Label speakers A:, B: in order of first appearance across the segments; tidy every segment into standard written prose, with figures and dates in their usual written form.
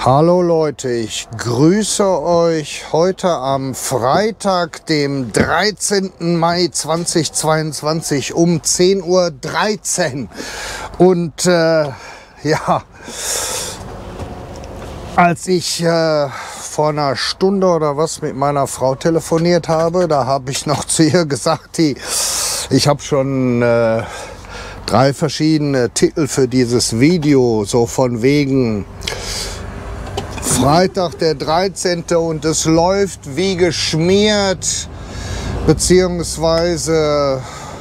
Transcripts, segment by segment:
A: Hallo Leute, ich grüße euch heute am Freitag, dem 13. Mai 2022 um 10:13 Uhr. Und ja, als ich vor einer Stunde oder was mit meiner Frau telefoniert habe, da habe ich noch zu ihr gesagt, ich habe schon 3 verschiedene Titel für dieses Video, so von wegen Freitag der 13. und es läuft wie geschmiert, beziehungsweise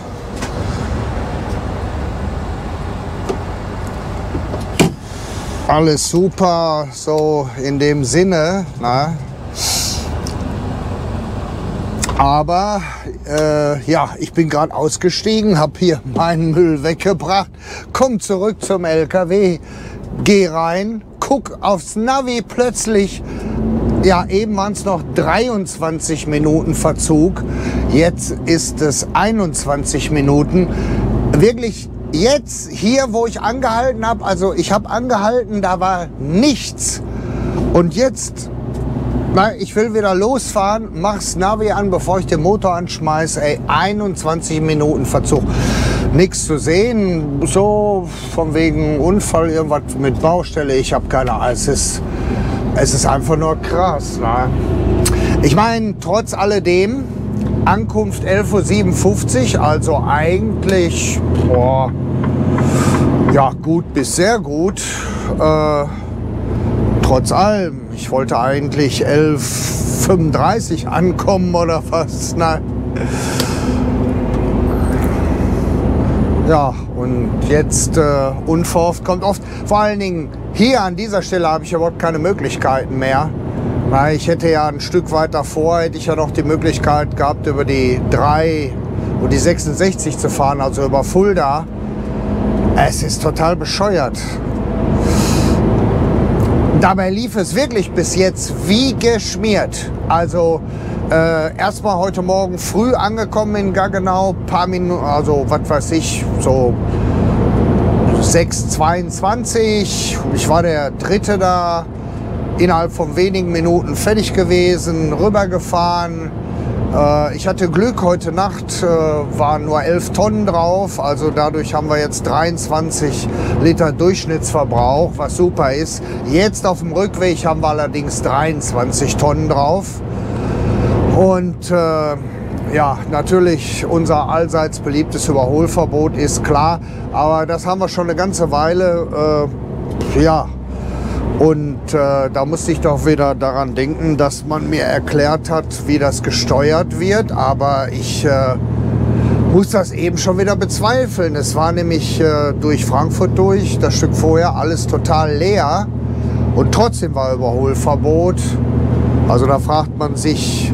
A: alles super, so in dem Sinne, na? Aber ja, ich bin gerade ausgestiegen, habe hier meinen Müll weggebracht, komm zurück zum LKW, geh rein, guck aufs Navi, plötzlich, ja, eben waren es noch 23 Minuten Verzug, jetzt ist es 21 Minuten. Wirklich jetzt hier, wo ich angehalten habe, also ich habe angehalten, da war nichts. Und jetzt, na, ich will wieder losfahren, mach's Navi an, bevor ich den Motor anschmeiße, ey, 21 Minuten Verzug. Nichts zu sehen, so von wegen Unfall, irgendwas mit Baustelle, ich habe keine Ahnung. Es ist einfach nur krass. Ne? Ich meine, trotz alledem, Ankunft 11:57 Uhr, also eigentlich, boah, ja, gut bis sehr gut. Trotz allem, ich wollte eigentlich 11:35 Uhr ankommen oder was. Nein. Ja, und jetzt unverhofft kommt oft, vor allen Dingen hier an dieser Stelle habe ich überhaupt keine Möglichkeiten mehr. Weil ich hätte ja ein Stück weiter vor, hätte ich ja noch die Möglichkeit gehabt, über die 3 und die 66 zu fahren, also über Fulda. Es ist total bescheuert. Dabei lief es wirklich bis jetzt wie geschmiert. Also erstmal heute Morgen früh angekommen in Gaggenau, paar Minuten, also was weiß ich, so 6:22. Ich war der Dritte da, innerhalb von wenigen Minuten fertig gewesen, rübergefahren. Ich hatte Glück, heute Nacht waren nur 11 Tonnen drauf, also dadurch haben wir jetzt 23 Liter Durchschnittsverbrauch, was super ist. Jetzt auf dem Rückweg haben wir allerdings 23 Tonnen drauf. Und ja, natürlich unser allseits beliebtes Überholverbot ist klar, aber das haben wir schon eine ganze Weile, ja. Und da musste ich doch wieder daran denken, dass man mir erklärt hat, wie das gesteuert wird. Aber ich muss das eben schon wieder bezweifeln. Es war nämlich durch Frankfurt durch, das Stück vorher, alles total leer. Und trotzdem war Überholverbot. Also da fragt man sich,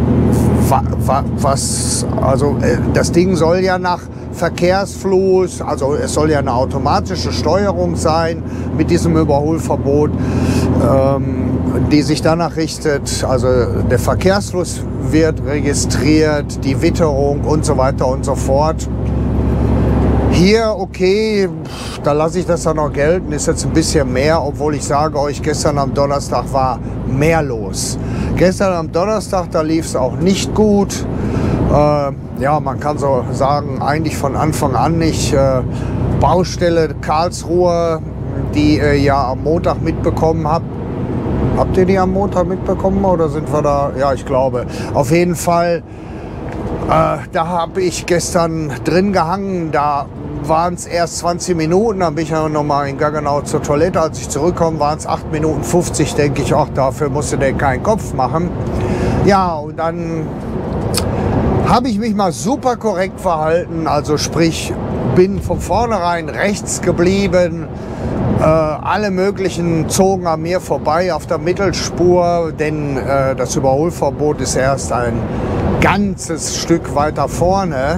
A: was, also das Ding soll ja nach Verkehrsfluss, also es soll ja eine automatische Steuerung sein mit diesem Überholverbot, die sich danach richtet, also der Verkehrsfluss wird registriert, die Witterung und so weiter und so fort. Hier, okay, da lasse ich das dann noch gelten, ist jetzt ein bisschen mehr, obwohl ich sage euch, gestern am Donnerstag war mehr los. Gestern am Donnerstag, da lief es auch nicht gut. Ja, man kann so sagen, eigentlich von Anfang an nicht. Baustelle Karlsruhe, die ihr ja am Montag mitbekommen habt. Habt ihr die am Montag mitbekommen oder sind wir da? Ja, ich glaube. Auf jeden Fall, da habe ich gestern drin gehangen. Da waren es erst 20 Minuten, dann bin ich ja noch mal in Gaggenau zur Toilette. Als ich zurückkomme, waren es 8 Minuten 50. Denke ich, ach, dafür musste der keinen Kopf machen. Ja, und dann habe ich mich mal super korrekt verhalten, also sprich, bin von vornherein rechts geblieben. Alle möglichen zogen an mir vorbei auf der Mittelspur, denn das Überholverbot ist erst ein ganzes Stück weiter vorne.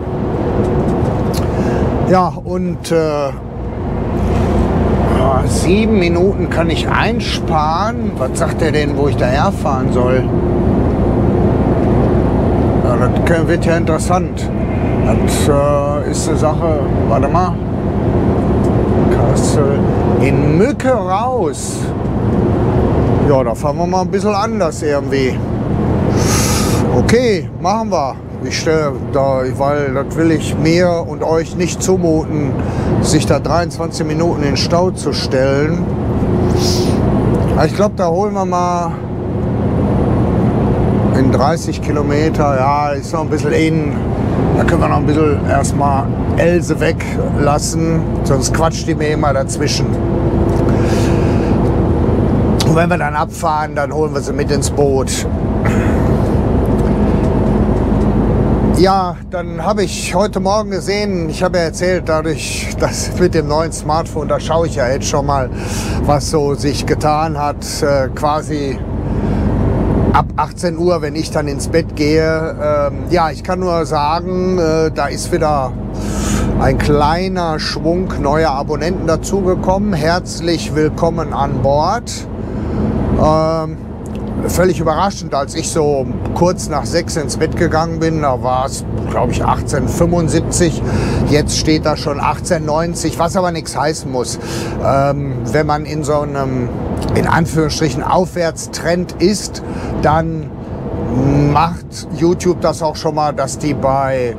A: Ja, und 7 Minuten kann ich einsparen. Was sagt er denn, wo ich daher fahren soll? Ja, das wird ja interessant. Das ist eine Sache, warte mal. Kassel in Mücke raus. Ja, da fahren wir mal ein bisschen anders irgendwie. Okay, machen wir. Ich stelle da, weil das will ich mir und euch nicht zumuten, sich da 23 Minuten in den Stau zu stellen. Ich glaube, da holen wir mal in 30 Kilometer, ja, ist noch ein bisschen innen. Da können wir noch ein bisschen erstmal Else weglassen, sonst quatscht die mir immer dazwischen. Und wenn wir dann abfahren, dann holen wir sie mit ins Boot. Ja, dann habe ich heute Morgen gesehen, ich habe ja erzählt, dadurch, dass mit dem neuen Smartphone, da schaue ich ja jetzt schon mal, was so sich getan hat, quasi ab 18 Uhr, wenn ich dann ins Bett gehe. Ja, ich kann nur sagen, da ist wieder ein kleiner Schwung neuer Abonnenten dazugekommen. Herzlich willkommen an Bord. Völlig überraschend, als ich so kurz nach 6 ins Bett gegangen bin, da war es, glaube ich, 1875. Jetzt steht da schon 1890, was aber nichts heißen muss. Wenn man in so einem, in Anführungsstrichen, Aufwärtstrend ist, dann macht YouTube das auch schon mal, dass die bei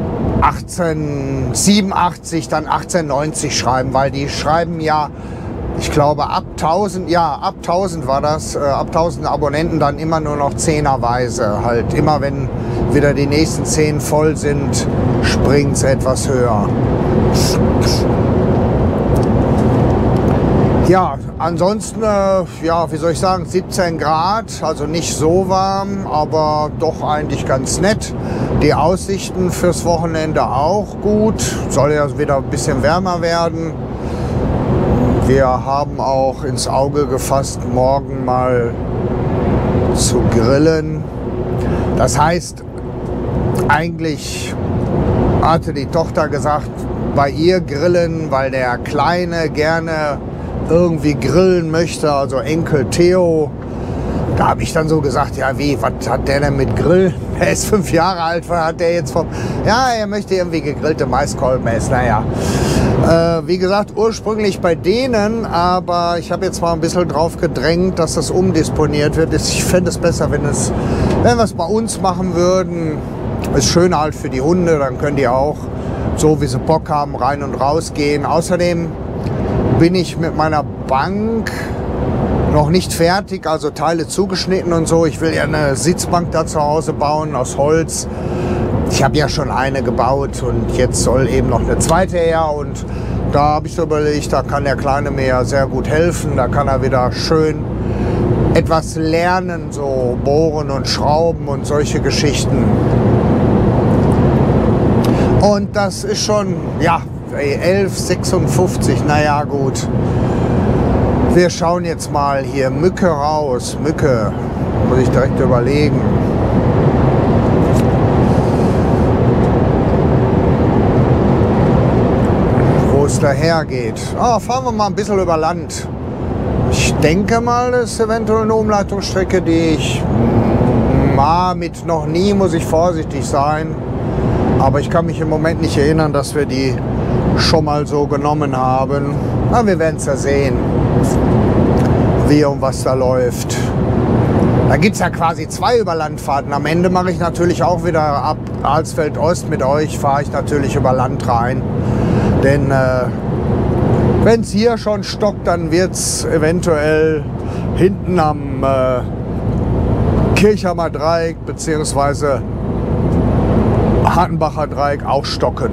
A: 1887 dann 1890 schreiben, weil die schreiben ja, ich glaube, ab 1000, ja, ab 1000 war das, ab 1000 Abonnenten dann immer nur noch zehnerweise. Halt immer, wenn wieder die nächsten 10 voll sind, springt es etwas höher. Ja, ansonsten, ja, wie soll ich sagen, 17 Grad, also nicht so warm, aber doch eigentlich ganz nett. Die Aussichten fürs Wochenende auch gut, soll ja wieder ein bisschen wärmer werden. Wir haben auch ins Auge gefasst, morgen mal zu grillen. Das heißt, eigentlich hatte die Tochter gesagt, bei ihr grillen, weil der Kleine gerne irgendwie grillen möchte, also Enkel Theo. Da habe ich dann so gesagt, ja wie, was hat der denn mit Grill? Er ist 5 Jahre alt, was hat der jetzt vom... Ja, er möchte irgendwie gegrillte Maiskolben essen, naja. Wie gesagt, ursprünglich bei denen, aber ich habe jetzt mal ein bisschen drauf gedrängt, dass das umdisponiert wird. Ich fände es besser, wenn wir es bei uns machen würden. Ist schöner halt für die Hunde, dann können die auch, so wie sie Bock haben, rein und raus gehen. Außerdem bin ich mit meiner Bank noch nicht fertig, also Teile zugeschnitten und so. Ich will ja eine Sitzbank da zu Hause bauen aus Holz. Ich habe ja schon eine gebaut und jetzt soll eben noch eine zweite her. Und da habe ich so überlegt, da kann der Kleine mir ja sehr gut helfen. Da kann er wieder schön etwas lernen, so bohren und schrauben und solche Geschichten. Und das ist schon, ja, 11:56, naja gut. Wir schauen jetzt mal hier Mücke raus. Mücke, muss ich direkt überlegen. Wo es daher geht. Oh, fahren wir mal ein bisschen über Land. Ich denke mal, das ist eventuell eine Umleitungsstrecke, die ich mit noch nie, muss ich vorsichtig sein. Aber ich kann mich im Moment nicht erinnern, dass wir die schon mal so genommen haben. Na, wir werden es ja sehen, wie und was da läuft. Da gibt es ja quasi 2 Überlandfahrten. Am Ende mache ich natürlich auch wieder ab Alsfeld Ost mit euch, fahre ich natürlich über Land rein. Denn wenn es hier schon stockt, dann wird es eventuell hinten am Kirchheimer Dreieck bzw. Hartenbacher Dreieck auch stocken.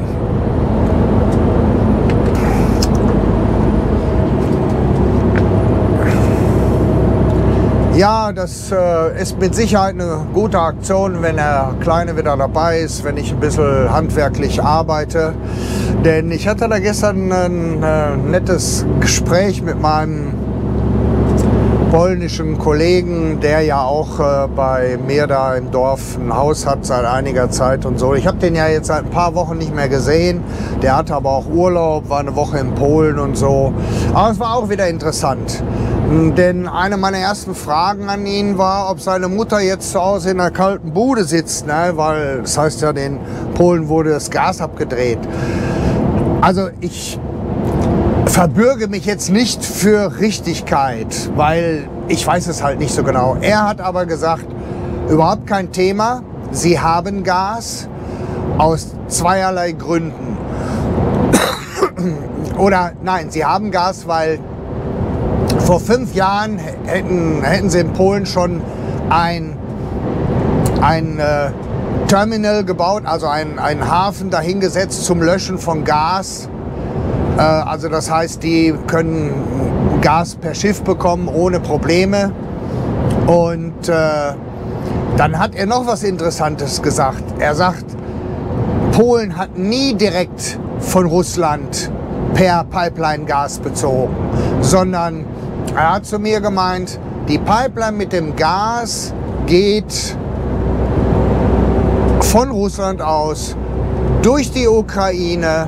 A: Ja, das ist mit Sicherheit eine gute Aktion, wenn der Kleine wieder dabei ist, wenn ich ein bisschen handwerklich arbeite. Denn ich hatte da gestern ein nettes Gespräch mit meinem polnischen Kollegen, der ja auch bei mir da im Dorf ein Haus hat seit einiger Zeit und so. Ich habe den ja jetzt seit ein paar Wochen nicht mehr gesehen. Der hatte aber auch Urlaub, war eine Woche in Polen und so. Aber es war auch wieder interessant. Denn eine meiner ersten Fragen an ihn war, ob seine Mutter jetzt zu Hause in einer kalten Bude sitzt, ne? Weil das heißt ja, den Polen wurde das Gas abgedreht. Also ich verbürge mich jetzt nicht für Richtigkeit, weil ich weiß es halt nicht so genau. Er hat aber gesagt, überhaupt kein Thema, sie haben Gas aus zweierlei Gründen. Oder nein, sie haben Gas, weil vor 5 Jahren hätten sie in Polen schon ein Terminal gebaut, also einen Hafen dahingesetzt zum Löschen von Gas. Also das heißt, die können Gas per Schiff bekommen ohne Probleme. Und dann hat er noch was Interessantes gesagt. Er sagt, Polen hat nie direkt von Russland per Pipeline Gas bezogen, sondern er hat zu mir gemeint, die Pipeline mit dem Gas geht von Russland aus durch die Ukraine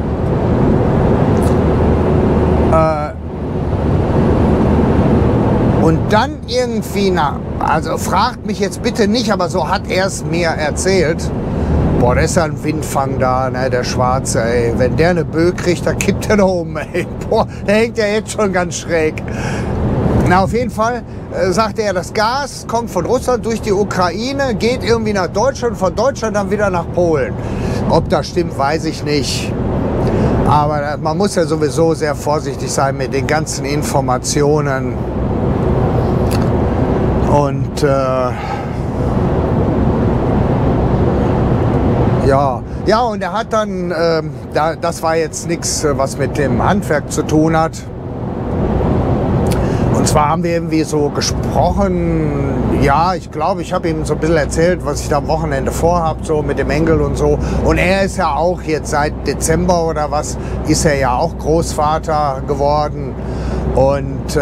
A: und dann irgendwie, also fragt mich jetzt bitte nicht, aber so hat er es mir erzählt. Boah, da ist ja ein Windfang da, ne, der Schwarze, ey. Wenn der eine Böe kriegt, dann kippt er da oben, ey. Boah, der hängt ja jetzt schon ganz schräg. Na, auf jeden Fall sagte er, das Gas kommt von Russland durch die Ukraine, geht irgendwie nach Deutschland, von Deutschland dann wieder nach Polen. Ob das stimmt, weiß ich nicht. Aber man muss ja sowieso sehr vorsichtig sein mit den ganzen Informationen. Und ja, und er hat dann, das war jetzt nichts, was mit dem Handwerk zu tun hat. Und zwar haben wir irgendwie so gesprochen, ja, ich glaube, ich habe ihm so ein bisschen erzählt, was ich da am Wochenende vorhabe, so mit dem Enkel und so. Und er ist ja auch jetzt seit Dezember oder was, ist er ja auch Großvater geworden. Und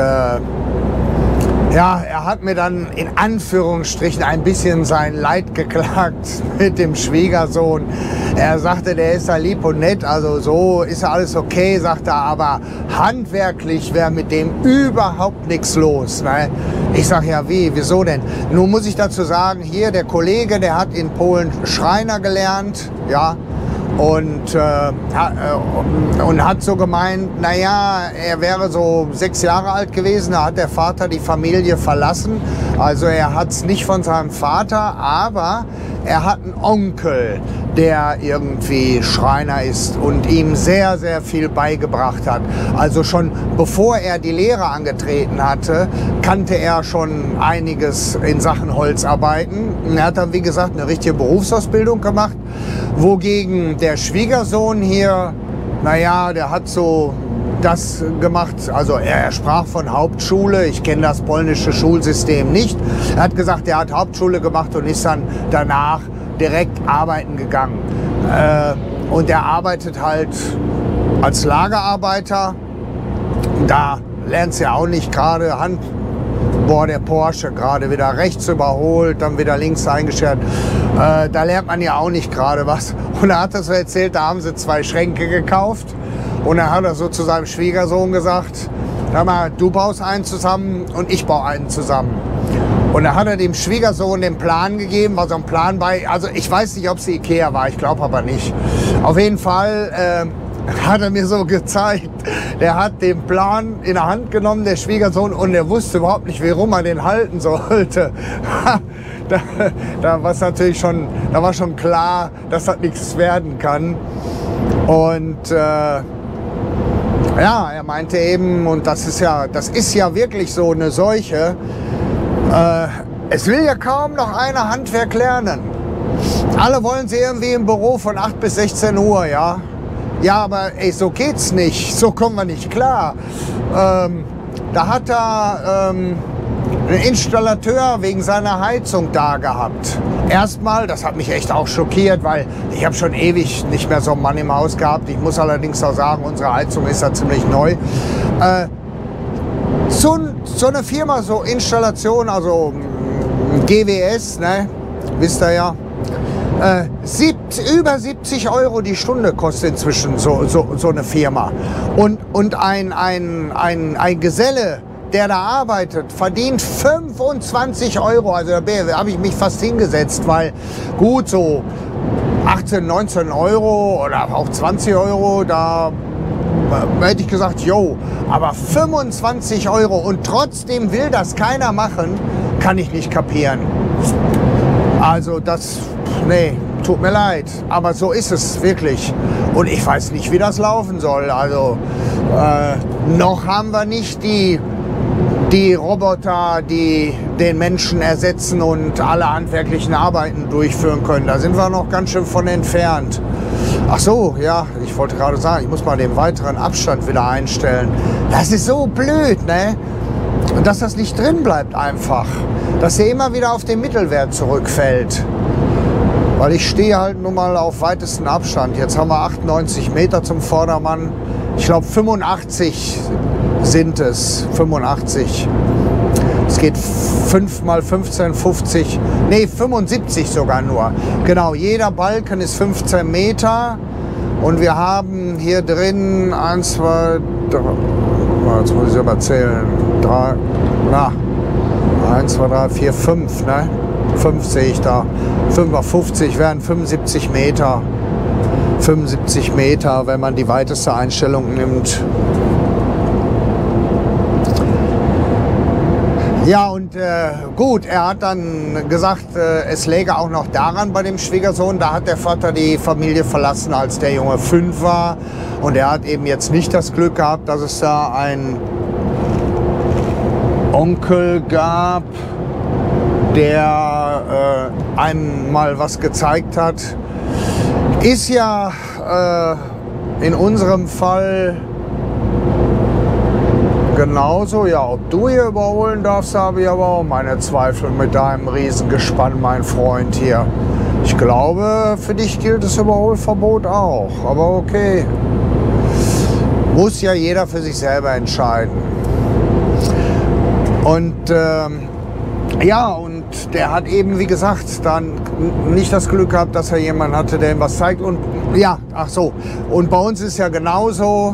A: ja, er hat mir dann in Anführungsstrichen ein bisschen sein Leid geklagt mit dem Schwiegersohn. Er sagte, der ist ja lieb und nett, also so ist ja alles okay, sagt er, aber handwerklich wäre mit dem überhaupt nichts los. Ne? Ich sag ja, wieso denn? Nun muss ich dazu sagen, hier der Kollege, der hat in Polen Schreiner gelernt, ja, und hat so gemeint, naja, er wäre so 6 Jahre alt gewesen, da hat der Vater die Familie verlassen. Also er hat es nicht von seinem Vater, aber er hat einen Onkel, der irgendwie Schreiner ist und ihm sehr, sehr viel beigebracht hat. Also schon bevor er die Lehre angetreten hatte, kannte er schon einiges in Sachen Holzarbeiten. Er hat dann, wie gesagt, eine richtige Berufsausbildung gemacht, wogegen der Schwiegersohn hier, naja, der hat so das gemacht, also er sprach von Hauptschule, ich kenne das polnische Schulsystem nicht. Er hat gesagt, er hat Hauptschule gemacht und ist dann danach direkt arbeiten gegangen. Und er arbeitet halt als Lagerarbeiter. Da lernt ja auch nicht gerade Hand. Boah, der Porsche gerade wieder rechts überholt, dann wieder links eingeschert. Da lernt man ja auch nicht gerade was. Und er hat das so erzählt, da haben sie 2 Schränke gekauft. Und dann hat er so zu seinem Schwiegersohn gesagt, sag mal, du baust einen zusammen und ich baue einen zusammen. Und dann hat er dem Schwiegersohn den Plan gegeben, war so ein Plan bei, also ich weiß nicht, ob es Ikea war, ich glaube aber nicht. Auf jeden Fall hat er mir so gezeigt, der hat den Plan in der Hand genommen, der Schwiegersohn, und er wusste überhaupt nicht, warum er den halten sollte. Da war schon klar, dass das nichts werden kann. Und ja, er meinte eben, und das ist ja wirklich so eine Seuche, es will ja kaum noch einer Handwerk lernen. Alle wollen sie irgendwie im Büro von 8 bis 16 Uhr, ja. Ja, aber ey, so geht's nicht, so kommen wir nicht klar. Da hat er einen Installateur wegen seiner Heizung da gehabt. Erstmal, das hat mich echt auch schockiert, weil ich habe schon ewig nicht mehr so einen Mann im Haus gehabt. Ich muss allerdings auch sagen, unsere Heizung ist ja ziemlich neu. So eine Firma, so Installation, also GWS, ne, wisst ihr ja, über 70 € die Stunde kostet inzwischen so eine Firma. Und ein Geselle, der da arbeitet, verdient 25 €. Also da habe ich mich fast hingesetzt, weil gut, so 18, 19 € oder auch 20 €, da hätte ich gesagt, jo, aber 25 Euro und trotzdem will das keiner machen, kann ich nicht kapieren. Also das, nee, tut mir leid, aber so ist es wirklich. Und ich weiß nicht, wie das laufen soll. Also noch haben wir nicht die Roboter, die den Menschen ersetzen und alle handwerklichen Arbeiten durchführen können. Da sind wir noch ganz schön von entfernt. Ach so, ja, ich wollte gerade sagen, ich muss mal den weiteren Abstand wieder einstellen. Das ist so blöd, ne? Und dass das nicht drin bleibt einfach. Dass er immer wieder auf den Mittelwert zurückfällt. Weil ich stehe halt nun mal auf weitesten Abstand. Jetzt haben wir 98 Meter zum Vordermann. Ich glaube 85 sind es. 85. Es geht 5 mal 15, 50, nee 75 sogar nur. Genau, jeder Balken ist 15 Meter. Und wir haben hier drin 1, 2, 3, jetzt muss ich aber zählen, 3, na, 1, 2, 3, 4, 5, ne? 5 sehe ich da. 5 mal 50 wären 75 Meter. 75 Meter, wenn man die weiteste Einstellung nimmt. Ja, und gut, er hat dann gesagt, es läge auch noch daran bei dem Schwiegersohn, da hat der Vater die Familie verlassen, als der Junge 5 war. Und er hat eben jetzt nicht das Glück gehabt, dass es da einen Onkel gab, der einem mal was gezeigt hat. Ist ja in unserem Fall genauso. Ja, ob du hier überholen darfst, habe ich aber auch meine Zweifel mit deinem Riesengespann, mein Freund hier. Ich glaube, für dich gilt das Überholverbot auch. Aber okay. Muss ja jeder für sich selber entscheiden. Und ja, und der hat eben, wie gesagt, dann nicht das Glück gehabt, dass er jemanden hatte, der ihm was zeigt. Und ja, ach so. Und bei uns ist ja genauso.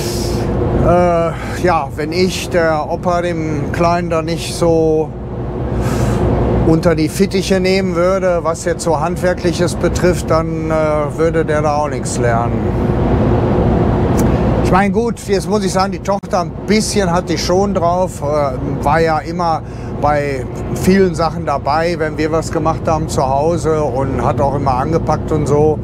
A: Ja, wenn ich, der Opa, dem Kleinen da nicht so unter die Fittiche nehmen würde, was jetzt so Handwerkliches betrifft, dann würde der da auch nichts lernen. Ich meine, gut, jetzt muss ich sagen, die Tochter ein bisschen hatte ich schon drauf, war ja immer bei vielen Sachen dabei, wenn wir was gemacht haben zu Hause und hat auch immer angepackt und so.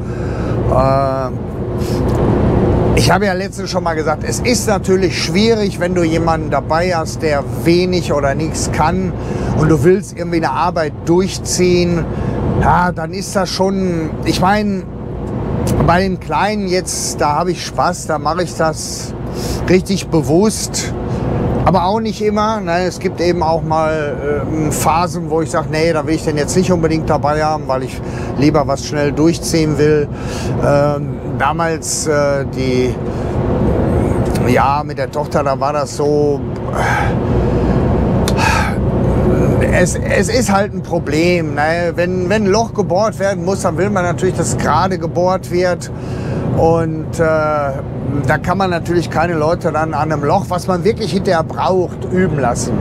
A: Ich habe ja letztens schon mal gesagt, es ist natürlich schwierig, wenn du jemanden dabei hast, der wenig oder nichts kann und du willst irgendwie eine Arbeit durchziehen, ja, dann ist das schon, ich meine, bei den Kleinen jetzt, da habe ich Spaß, da mache ich das richtig bewusst, aber auch nicht immer. Ne? Es gibt eben auch mal Phasen, wo ich sage, nee, da will ich den jetzt nicht unbedingt dabei haben, weil ich lieber was schnell durchziehen will. Damals ja, mit der Tochter, da war das so, es ist halt ein Problem. Ne? Wenn ein Loch gebohrt werden muss, dann will man natürlich, dass es gerade gebohrt wird. Und da kann man natürlich keine Leute dann an einem Loch, was man wirklich hinterher braucht, üben lassen.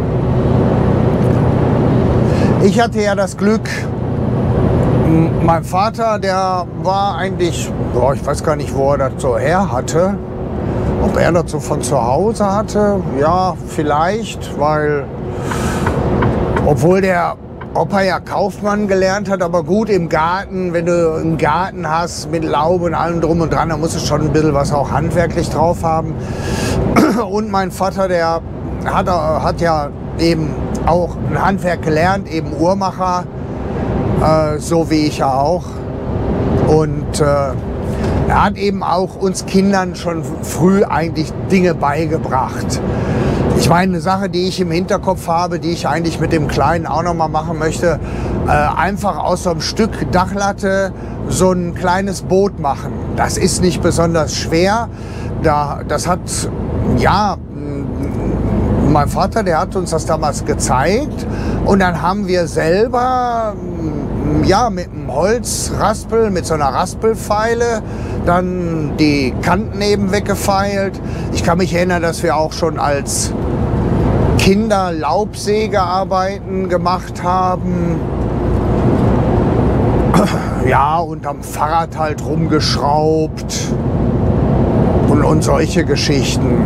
A: Ich hatte ja das Glück, mein Vater, der war eigentlich, boah, ich weiß gar nicht, wo er das so her hatte. Ob er das so von zu Hause hatte? Ja, vielleicht, weil, obwohl der Opa ja Kaufmann gelernt hat, aber gut im Garten, wenn du einen Garten hast mit Laube und allem drum und dran, dann muss es schon ein bisschen was auch handwerklich drauf haben. Und mein Vater, der hat ja eben auch ein Handwerk gelernt, eben Uhrmacher, so wie ich ja auch. Und er hat eben auch uns Kindern schon früh eigentlich Dinge beigebracht. Ich meine, eine Sache, die ich im Hinterkopf habe, die ich eigentlich mit dem Kleinen auch noch mal machen möchte, einfach aus so einem Stück Dachlatte so ein kleines Boot machen. Das ist nicht besonders schwer. Das hat, ja, mein Vater, der hat uns das damals gezeigt. Und dann haben wir selber, ja, mit einem Holzraspel, mit so einer Raspelfeile, dann die Kanten eben weggefeilt. Ich kann mich erinnern, dass wir auch schon als Kinder Laubsägearbeiten gemacht haben. Ja, und am Fahrrad halt rumgeschraubt. und solche Geschichten.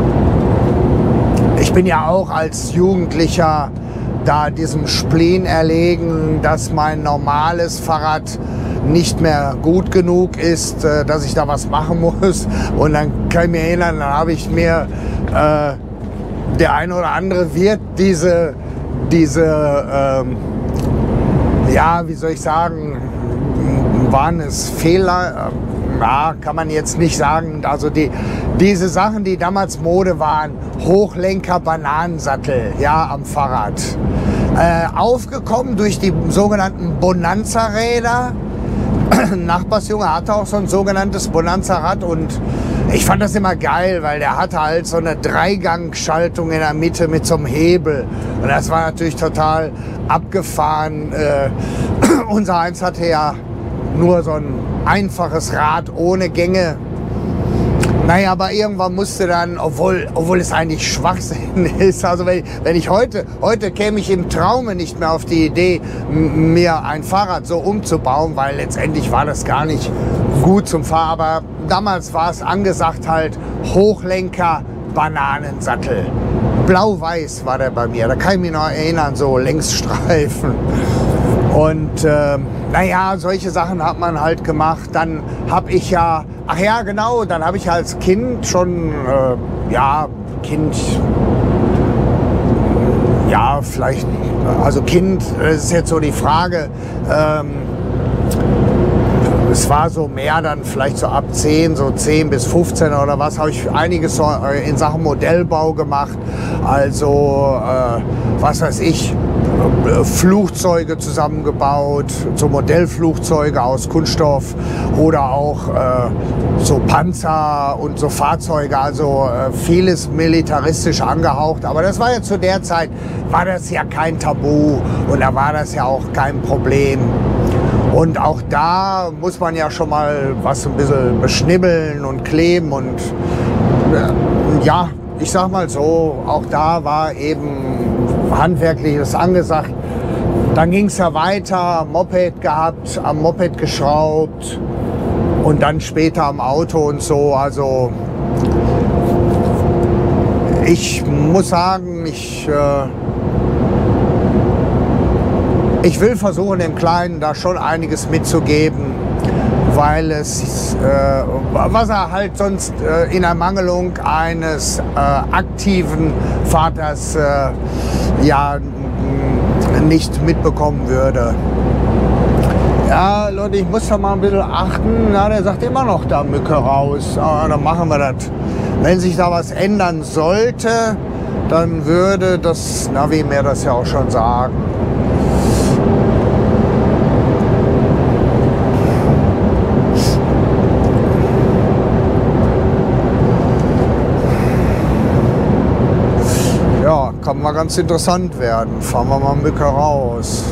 A: Ich bin ja auch als Jugendlicher da diesem Spleen erlegen, dass mein normales Fahrrad nicht mehr gut genug ist, dass ich da was machen muss. Und dann kann ich mich erinnern, dann habe ich mir der eine oder andere wird diese ja, wie soll ich sagen, waren es Fehler? Ja, kann man jetzt nicht sagen. Also diese Sachen, die damals Mode waren, Hochlenker-Bananensattel, ja, am Fahrrad. Aufgekommen durch die sogenannten Bonanza-Räder. Ein Nachbarsjunge hatte auch so ein sogenanntes Bonanza-Rad und ich fand das immer geil, weil der hatte halt so eine Dreigangschaltung in der Mitte mit so einem Hebel. Und das war natürlich total abgefahren. Unser eins hatte ja nur so ein einfaches Rad ohne Gänge. Naja, aber irgendwann musste dann, obwohl es eigentlich Schwachsinn ist, also wenn ich heute käme ich im Traume nicht mehr auf die Idee, mir ein Fahrrad so umzubauen, weil letztendlich war das gar nicht gut zum Fahren. Aber damals war es angesagt halt Hochlenker, Bananensattel. Blau-weiß war der bei mir, da kann ich mich noch erinnern, so Längsstreifen. Und naja, solche Sachen hat man halt gemacht. Dann habe ich ja, ach ja genau, dann habe ich als Kind schon, ja, vielleicht, also Kind, das ist jetzt so die Frage, es war so mehr dann vielleicht so ab 10, so 10 bis 15 oder was, habe ich einiges so in Sachen Modellbau gemacht. Also, was weiß ich, Flugzeuge zusammengebaut, so Modellflugzeuge aus Kunststoff oder auch so Panzer und so Fahrzeuge, also vieles militaristisch angehaucht. Aber das war ja zu der Zeit, war das ja kein Tabu und da war das ja auch kein Problem. Und auch da muss man ja schon mal was ein bisschen beschnibbeln und kleben und ja, ich sag mal so, auch da war eben Handwerkliches angesagt. Dann ging es ja weiter, Moped gehabt, am Moped geschraubt und dann später am Auto und so. Also ich muss sagen, ich will versuchen, dem Kleinen da schon einiges mitzugeben, weil es, was er halt sonst in Ermangelung eines aktiven Vaters ja nicht mitbekommen würde. Ja, Leute, ich muss da mal ein bisschen achten. Na, der sagt immer noch da Mücke raus. Aber dann machen wir das. Wenn sich da was ändern sollte, dann würde das Navi mir das ja auch schon sagen. Ja, kann mal ganz interessant werden. Fahren wir mal Mücke raus.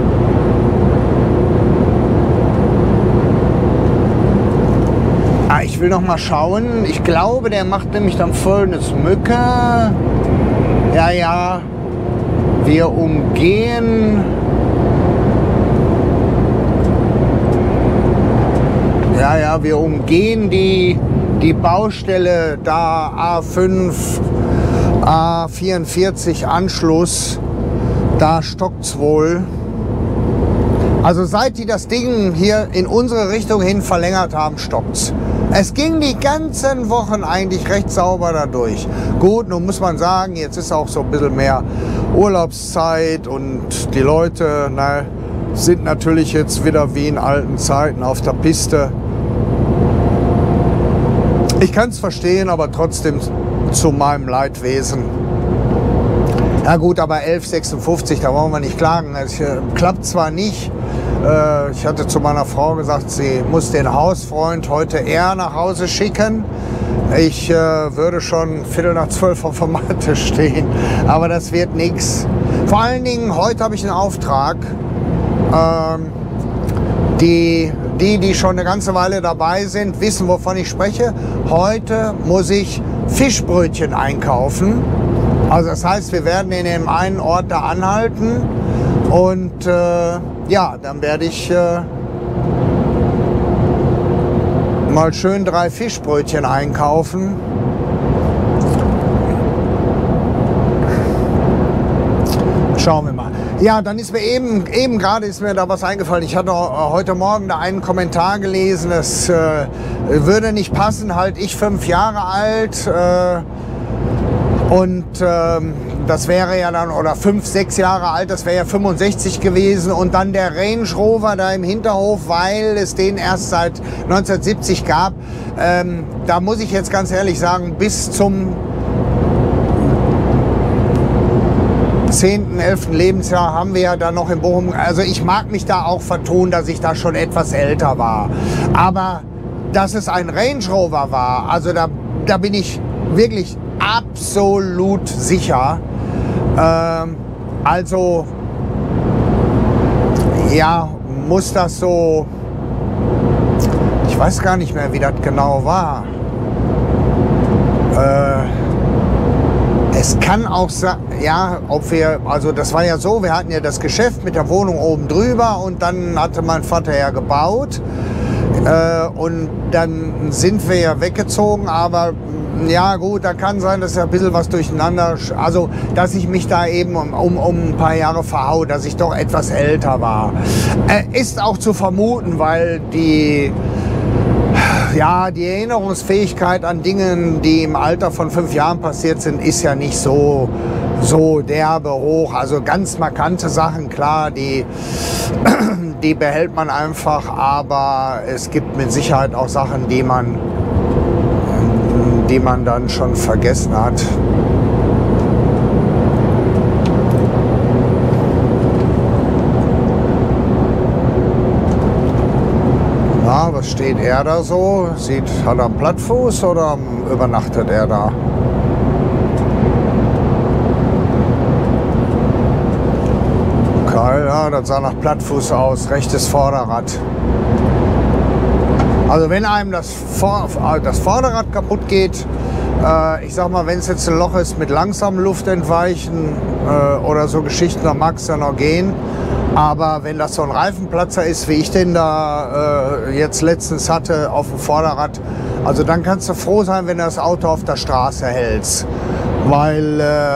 A: Ich will noch mal schauen. Ich glaube, der macht nämlich dann folgendes Mücke. Ja, wir umgehen. Ja, wir umgehen die Baustelle da A5, A44 Anschluss. Da stockt's wohl. Also seit die das Ding hier in unsere Richtung hin verlängert haben, stockt's. Es ging die ganzen Wochen eigentlich recht sauber dadurch. Gut, nun muss man sagen, jetzt ist auch so ein bisschen mehr Urlaubszeit und die Leute sind natürlich jetzt wieder wie in alten Zeiten auf der Piste. Ich kann es verstehen, aber trotzdem zu meinem Leidwesen. Ja gut, aber 11,56, da wollen wir nicht klagen. Es klappt zwar nicht. Ich hatte zu meiner Frau gesagt, sie muss den Hausfreund heute eher nach Hause schicken. Ich würde schon 11:45 auf der Matte stehen, aber das wird nichts. Vor allen Dingen, heute habe ich einen Auftrag. Die schon eine ganze Weile dabei sind, wissen, wovon ich spreche. Heute muss ich Fischbrötchen einkaufen. Also das heißt, wir werden in dem einen Ort da anhalten und ja, dann werde ich mal mal schön 3 Fischbrötchen einkaufen. Schauen wir mal. Ja, dann ist mir eben gerade ist mir da was eingefallen. Ich hatte heute Morgen da einen Kommentar gelesen, es würde nicht passen, halt ich 5 Jahre alt und das wäre ja dann, oder 5, 6 Jahre alt, das wäre ja 65 gewesen und dann der Range Rover da im Hinterhof, weil es den erst seit 1970 gab. Da muss ich jetzt ganz ehrlich sagen, bis zum 10., 11. Lebensjahr haben wir ja dann noch in Bochum, also ich mag mich da auch vertun, dass ich da schon etwas älter war. Aber dass es ein Range Rover war, also da bin ich wirklich absolut sicher. Also ja, muss das so, ich weiß gar nicht mehr, wie das genau war. Es kann auch sein, ja, ob wir, also das war ja so, wir hatten ja das Geschäft mit der Wohnung oben drüber und dann hatte mein Vater ja gebaut und dann sind wir ja weggezogen, aber ja gut, da kann sein, dass ja ein bisschen was durcheinander, also dass ich mich da eben um ein paar Jahre verhau, dass ich doch etwas älter war. Ist auch zu vermuten, weil die Erinnerungsfähigkeit an Dinge, die im Alter von 5 Jahren passiert sind, ist ja nicht so derbe hoch. Also ganz markante Sachen, klar, die behält man einfach, aber es gibt mit Sicherheit auch Sachen, die man dann schon vergessen hat. Na, was steht er da so? Hat er einen Plattfuß oder übernachtet er da? Okay, ja, das sah nach Plattfuß aus, rechtes Vorderrad. Also wenn einem das Vorderrad kaputt geht, ich sag mal, wenn es jetzt ein Loch ist mit langsamem Luftentweichen oder so Geschichten, dann mag es ja noch gehen. Aber wenn das so ein Reifenplatzer ist, wie ich den da jetzt letztens hatte auf dem Vorderrad, also dann kannst du froh sein, wenn du das Auto auf der Straße hältst. Weil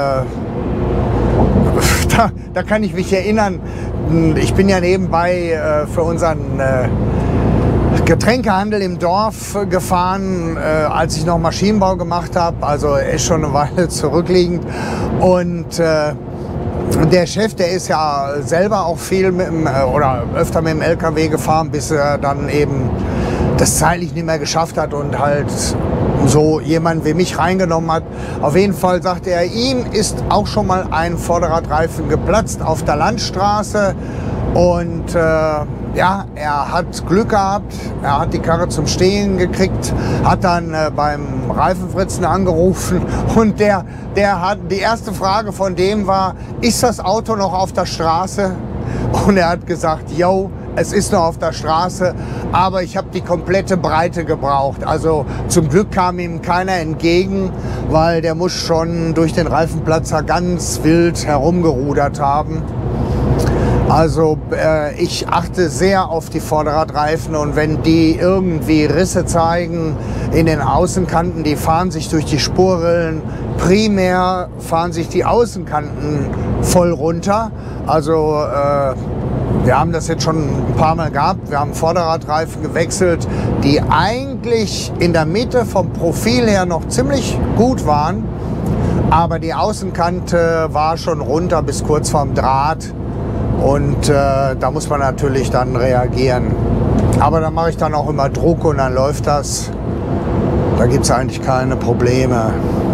A: da kann ich mich erinnern, ich bin ja nebenbei für unseren Getränkehandel im Dorf gefahren, als ich noch Maschinenbau gemacht habe, also ist schon eine Weile zurückliegend. Und der Chef, der ist ja selber auch viel oder öfter mit dem LKW gefahren, bis er dann eben das zeitlich nicht mehr geschafft hat und halt so jemand wie mich reingenommen hat. Auf jeden Fall sagte er, ihm ist auch schon mal ein Vorderradreifen geplatzt auf der Landstraße und ja, er hat Glück gehabt, er hat die Karre zum Stehen gekriegt, hat dann beim Reifenfritzen angerufen und der hat, die erste Frage von dem war, ist das Auto noch auf der Straße? Und er hat gesagt, yo, es ist noch auf der Straße, aber ich habe die komplette Breite gebraucht. Also zum Glück kam ihm keiner entgegen, weil der muss schon durch den Reifenplatzer ganz wild herumgerudert haben. Also ich achte sehr auf die Vorderradreifen und wenn die irgendwie Risse zeigen in den Außenkanten, die fahren sich durch die Spurrillen, primär fahren sich die Außenkanten voll runter. Also wir haben das jetzt schon ein paar Mal gehabt, wir haben Vorderradreifen gewechselt, die eigentlich in der Mitte vom Profil her noch ziemlich gut waren, aber die Außenkante war schon runter bis kurz vorm Draht. Und da muss man natürlich dann reagieren. Aber da mache ich dann auch immer Druck und dann läuft das. Da gibt es eigentlich keine Probleme.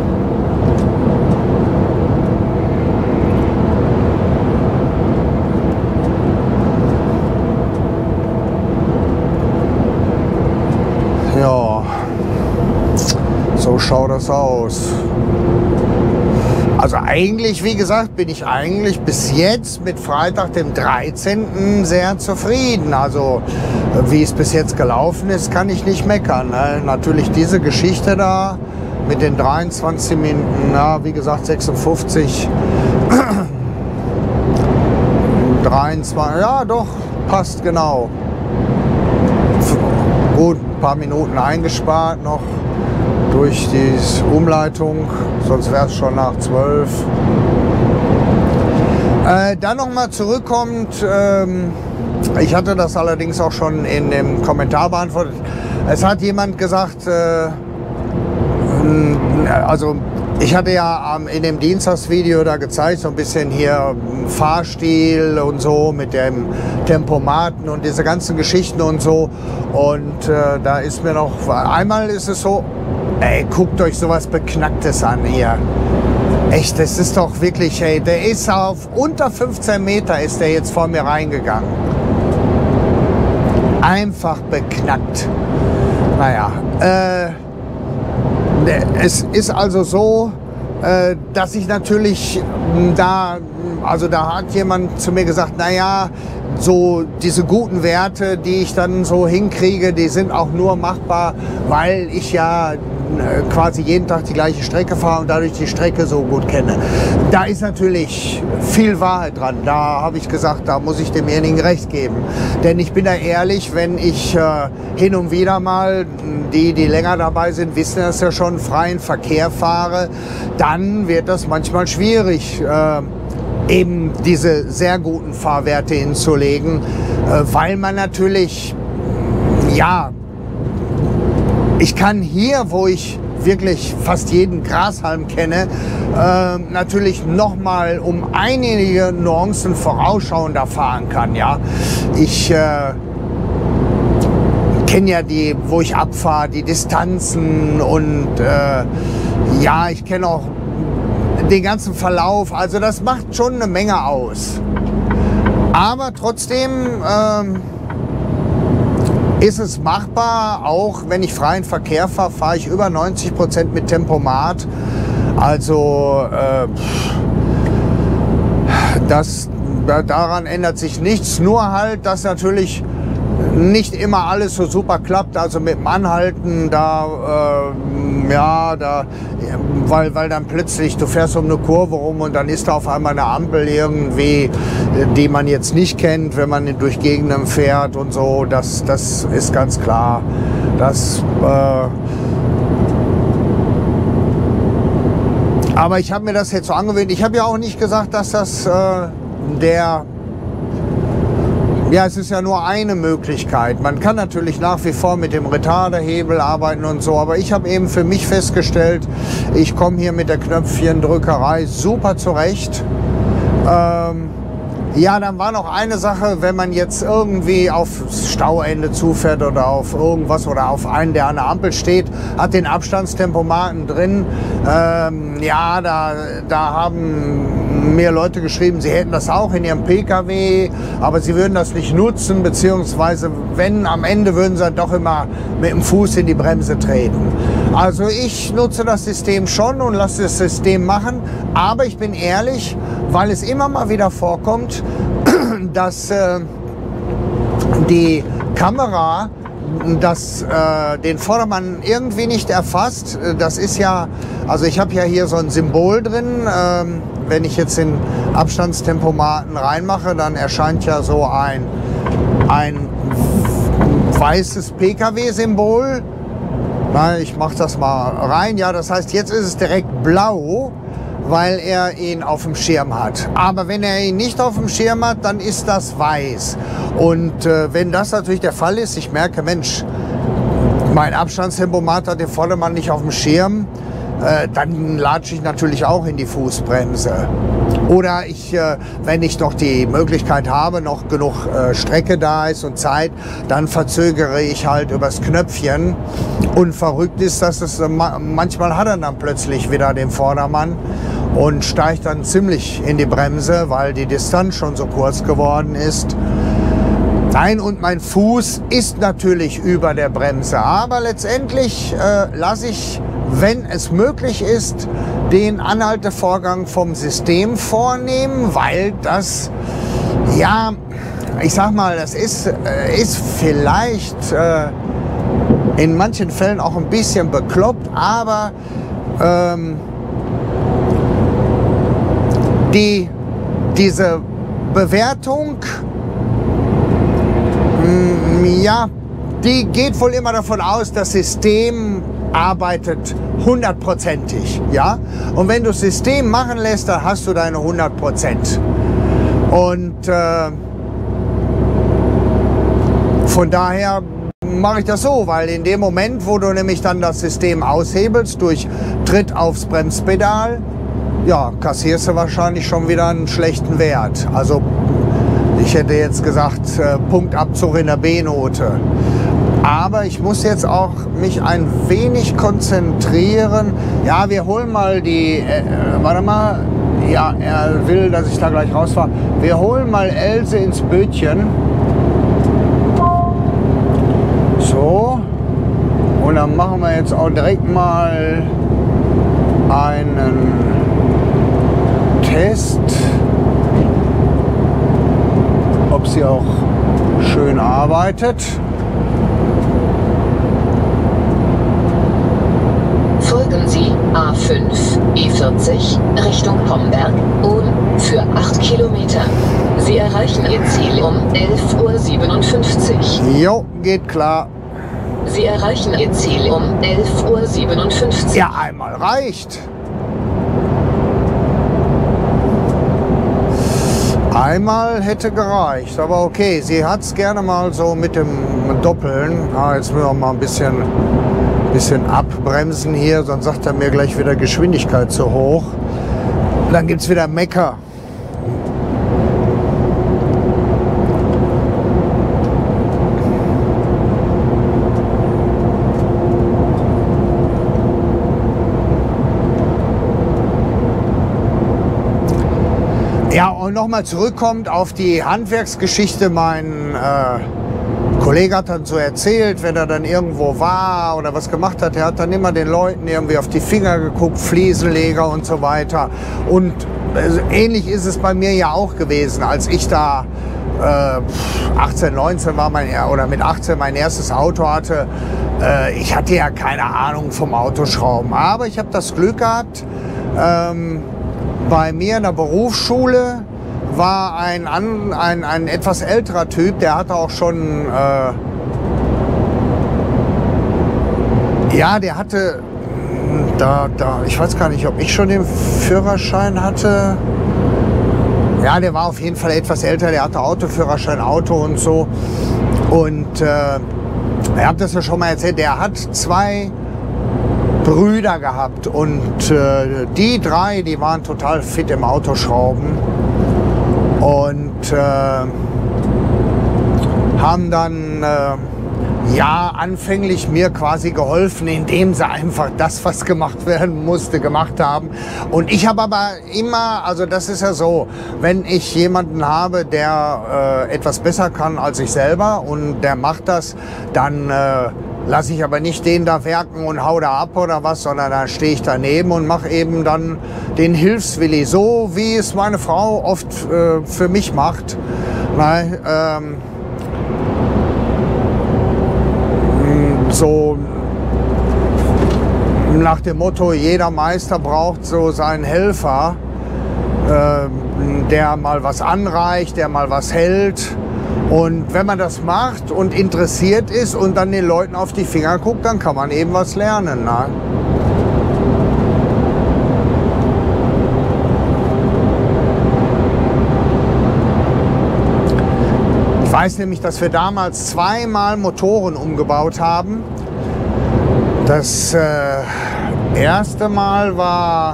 A: Ja, so schaut das aus. Also eigentlich, wie gesagt, bin ich eigentlich bis jetzt mit Freitag, dem 13. sehr zufrieden. Also wie es bis jetzt gelaufen ist, kann ich nicht meckern. Ne? Natürlich diese Geschichte da mit den 23 Minuten, ja, wie gesagt 56, 23, ja doch, passt genau. Gut, ein paar Minuten eingespart noch durch die Umleitung, sonst wäre es schon nach 12. Dann nochmal zurückkommt, ich hatte das allerdings auch schon in dem Kommentar beantwortet. Es hat jemand gesagt, also ich hatte ja in dem Dienstagsvideo da gezeigt, so ein bisschen hier Fahrstil und so mit dem Tempomaten und diese ganzen Geschichten und so. Und da ist mir noch, einmal ist es so, ey, guckt euch sowas Beknacktes an hier. Echt, das ist doch wirklich, ey, der ist auf unter 15 Meter ist der jetzt vor mir reingegangen. Einfach beknackt. Naja, es ist also so, dass ich natürlich da hat jemand zu mir gesagt, naja, so diese guten Werte, die ich dann so hinkriege, die sind auch nur machbar, weil ich ja quasi jeden Tag die gleiche Strecke fahre und dadurch die Strecke so gut kenne. Da ist natürlich viel Wahrheit dran. Da habe ich gesagt, da muss ich demjenigen recht geben. Denn ich bin da ehrlich, wenn ich hin und wieder mal, die länger dabei sind, wissen das ja schon, freien Verkehr fahre, dann wird das manchmal schwierig, eben diese sehr guten Fahrwerte hinzulegen, weil man natürlich, ja, ich kann hier, wo ich wirklich fast jeden Grashalm kenne, natürlich noch mal um einige Nuancen vorausschauender fahren kann. Ja, ich kenne ja wo ich abfahre, die Distanzen und ja, ich kenne auch den ganzen Verlauf. Also das macht schon eine Menge aus. Aber trotzdem ist es machbar, auch wenn ich freien Verkehr fahre, fahre ich über 90% mit Tempomat. Also daran ändert sich nichts, nur halt, dass natürlich nicht immer alles so super klappt, also mit dem Anhalten, weil dann plötzlich, du fährst um eine Kurve rum und dann ist da auf einmal eine Ampel irgendwie, die man jetzt nicht kennt, wenn man durch Gegenden fährt und so, das ist ganz klar. Aber ich habe mir das jetzt so angewöhnt. Ich habe ja auch nicht gesagt, dass das ja, es ist ja nur eine Möglichkeit. Man kann natürlich nach wie vor mit dem Retarderhebel arbeiten und so, aber ich habe eben für mich festgestellt, ich komme hier mit der Knöpfchendrückerei super zurecht. Ja, dann war noch eine Sache, wenn man jetzt irgendwie auf Stauende zufährt oder auf irgendwas oder auf einen, der an der Ampel steht, hat den Abstandstempomaten drin. Ja, da haben mir Leute geschrieben, sie hätten das auch in ihrem PKW, aber sie würden das nicht nutzen, beziehungsweise wenn, am Ende würden sie doch immer mit dem Fuß in die Bremse treten. Also ich nutze das System schon und lasse das System machen, aber ich bin ehrlich, weil es immer mal wieder vorkommt, dass die Kamera den Vordermann irgendwie nicht erfasst. Das ist ja, also ich habe ja hier so ein Symbol drin. Wenn ich jetzt den Abstandstempomaten reinmache, dann erscheint ja so ein weißes PKW-Symbol. Ich mache das mal rein. Ja, das heißt, jetzt ist es direkt blau, weil er ihn auf dem Schirm hat. Aber wenn er ihn nicht auf dem Schirm hat, dann ist das weiß. Und wenn das natürlich der Fall ist, ich merke, Mensch, mein Abstandstempomat hat den Vordermann nicht auf dem Schirm, dann latsche ich natürlich auch in die Fußbremse. Oder wenn ich noch die Möglichkeit habe, noch genug Strecke da ist und Zeit, dann verzögere ich halt übers Knöpfchen. Und verrückt ist, dass es manchmal hat er dann plötzlich wieder den Vordermann und steigt dann ziemlich in die Bremse, weil die Distanz schon so kurz geworden ist. Nein, und mein Fuß ist natürlich über der Bremse, aber letztendlich lasse ich, wenn es möglich ist, den Anhaltevorgang vom System vornehmen, weil das, ja, ich sag mal, das ist vielleicht in manchen Fällen auch ein bisschen bekloppt, aber diese Bewertung, ja, die geht wohl immer davon aus, das System arbeitet 100%ig, ja. Und wenn du das System machen lässt, dann hast du deine 100%. Und von daher mache ich das so, weil in dem Moment, wo du nämlich dann das System aushebelst durch Tritt aufs Bremspedal, ja, kassierst du wahrscheinlich schon wieder einen schlechten Wert. Also ich hätte jetzt gesagt, Punktabzug in der B-Note. Aber ich muss jetzt auch mich ein wenig konzentrieren. Ja, wir holen mal die, warte mal, ja, er will, dass ich da gleich rausfahre. Wir holen mal Else ins Bötchen. So, und dann machen wir jetzt auch direkt mal einen Test, ob sie auch schön arbeitet.
B: Folgen Sie A5, E40 Richtung Homberg für 8 Kilometer. Sie erreichen Ihr Ziel um 11:57 Uhr.
A: Jo, geht klar.
B: Sie erreichen Ihr Ziel um 11:57 Uhr.
A: Ja, einmal reicht. Einmal hätte gereicht, aber okay, sie hat es gerne mal so mit dem Doppeln. Ah, jetzt müssen wir mal ein bisschen abbremsen hier, sonst sagt er mir gleich wieder Geschwindigkeit zu hoch. Dann gibt es wieder Mecker. Ja, und nochmal zurückkommt auf die Handwerksgeschichte. Mein Kollege hat dann so erzählt, wenn er dann irgendwo war oder was gemacht hat, er hat dann immer den Leuten irgendwie auf die Finger geguckt, Fliesenleger und so weiter. Und ähnlich ist es bei mir ja auch gewesen, als ich da 18, 19 war, oder mit 18 mein erstes Auto hatte. Ich hatte ja keine Ahnung vom Autoschrauben, aber ich habe das Glück gehabt, bei mir in der Berufsschule war ein etwas älterer Typ, der hatte auch schon, ja, der hatte, ich weiß gar nicht, ob ich schon den Führerschein hatte. Ja, der war auf jeden Fall etwas älter, der hatte Autoführerschein, Auto und so. Und ich habe das ja schon mal erzählt, der hat 2 Brüder gehabt und die 3, die waren total fit im Autoschrauben und haben dann ja anfänglich mir quasi geholfen, indem sie einfach das, was gemacht werden musste, gemacht haben. Und ich habe aber immer, also das ist ja so, wenn ich jemanden habe, der etwas besser kann als ich selber und der macht das, dann lasse ich aber nicht den da werken und hau da ab oder was, sondern da stehe ich daneben und mache eben dann den Hilfswilli, so wie es meine Frau oft für mich macht. So nach dem Motto, jeder Meister braucht so seinen Helfer, der mal was anreicht, der mal was hält. Und wenn man das macht und interessiert ist und dann den Leuten auf die Finger guckt, dann kann man eben was lernen. Ne? Ich weiß nämlich, dass wir damals 2-mal Motoren umgebaut haben. Das erste Mal war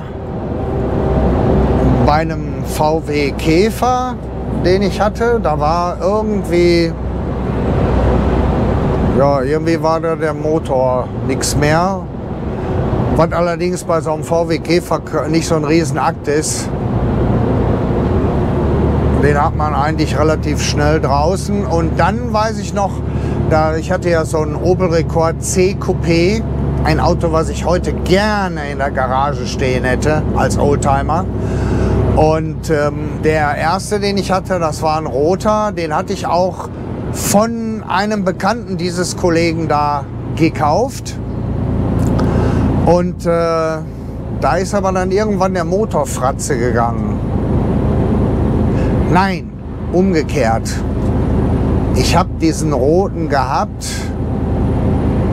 A: bei einem VW Käfer, den ich hatte. Da war irgendwie war da der Motor nichts mehr. Was allerdings bei so einem VW Käfer nicht so ein Riesenakt ist. Den hat man eigentlich relativ schnell draußen. Und dann weiß ich noch, ich hatte ja so einen Opel Rekord C Coupé, ein Auto, was ich heute gerne in der Garage stehen hätte als Oldtimer. Und der erste, den ich hatte, das war ein roter, den hatte ich auch von einem Bekannten dieses Kollegen da gekauft. Und da ist aber dann irgendwann der Motor Fratze gegangen. Nein, umgekehrt. Ich habe diesen roten gehabt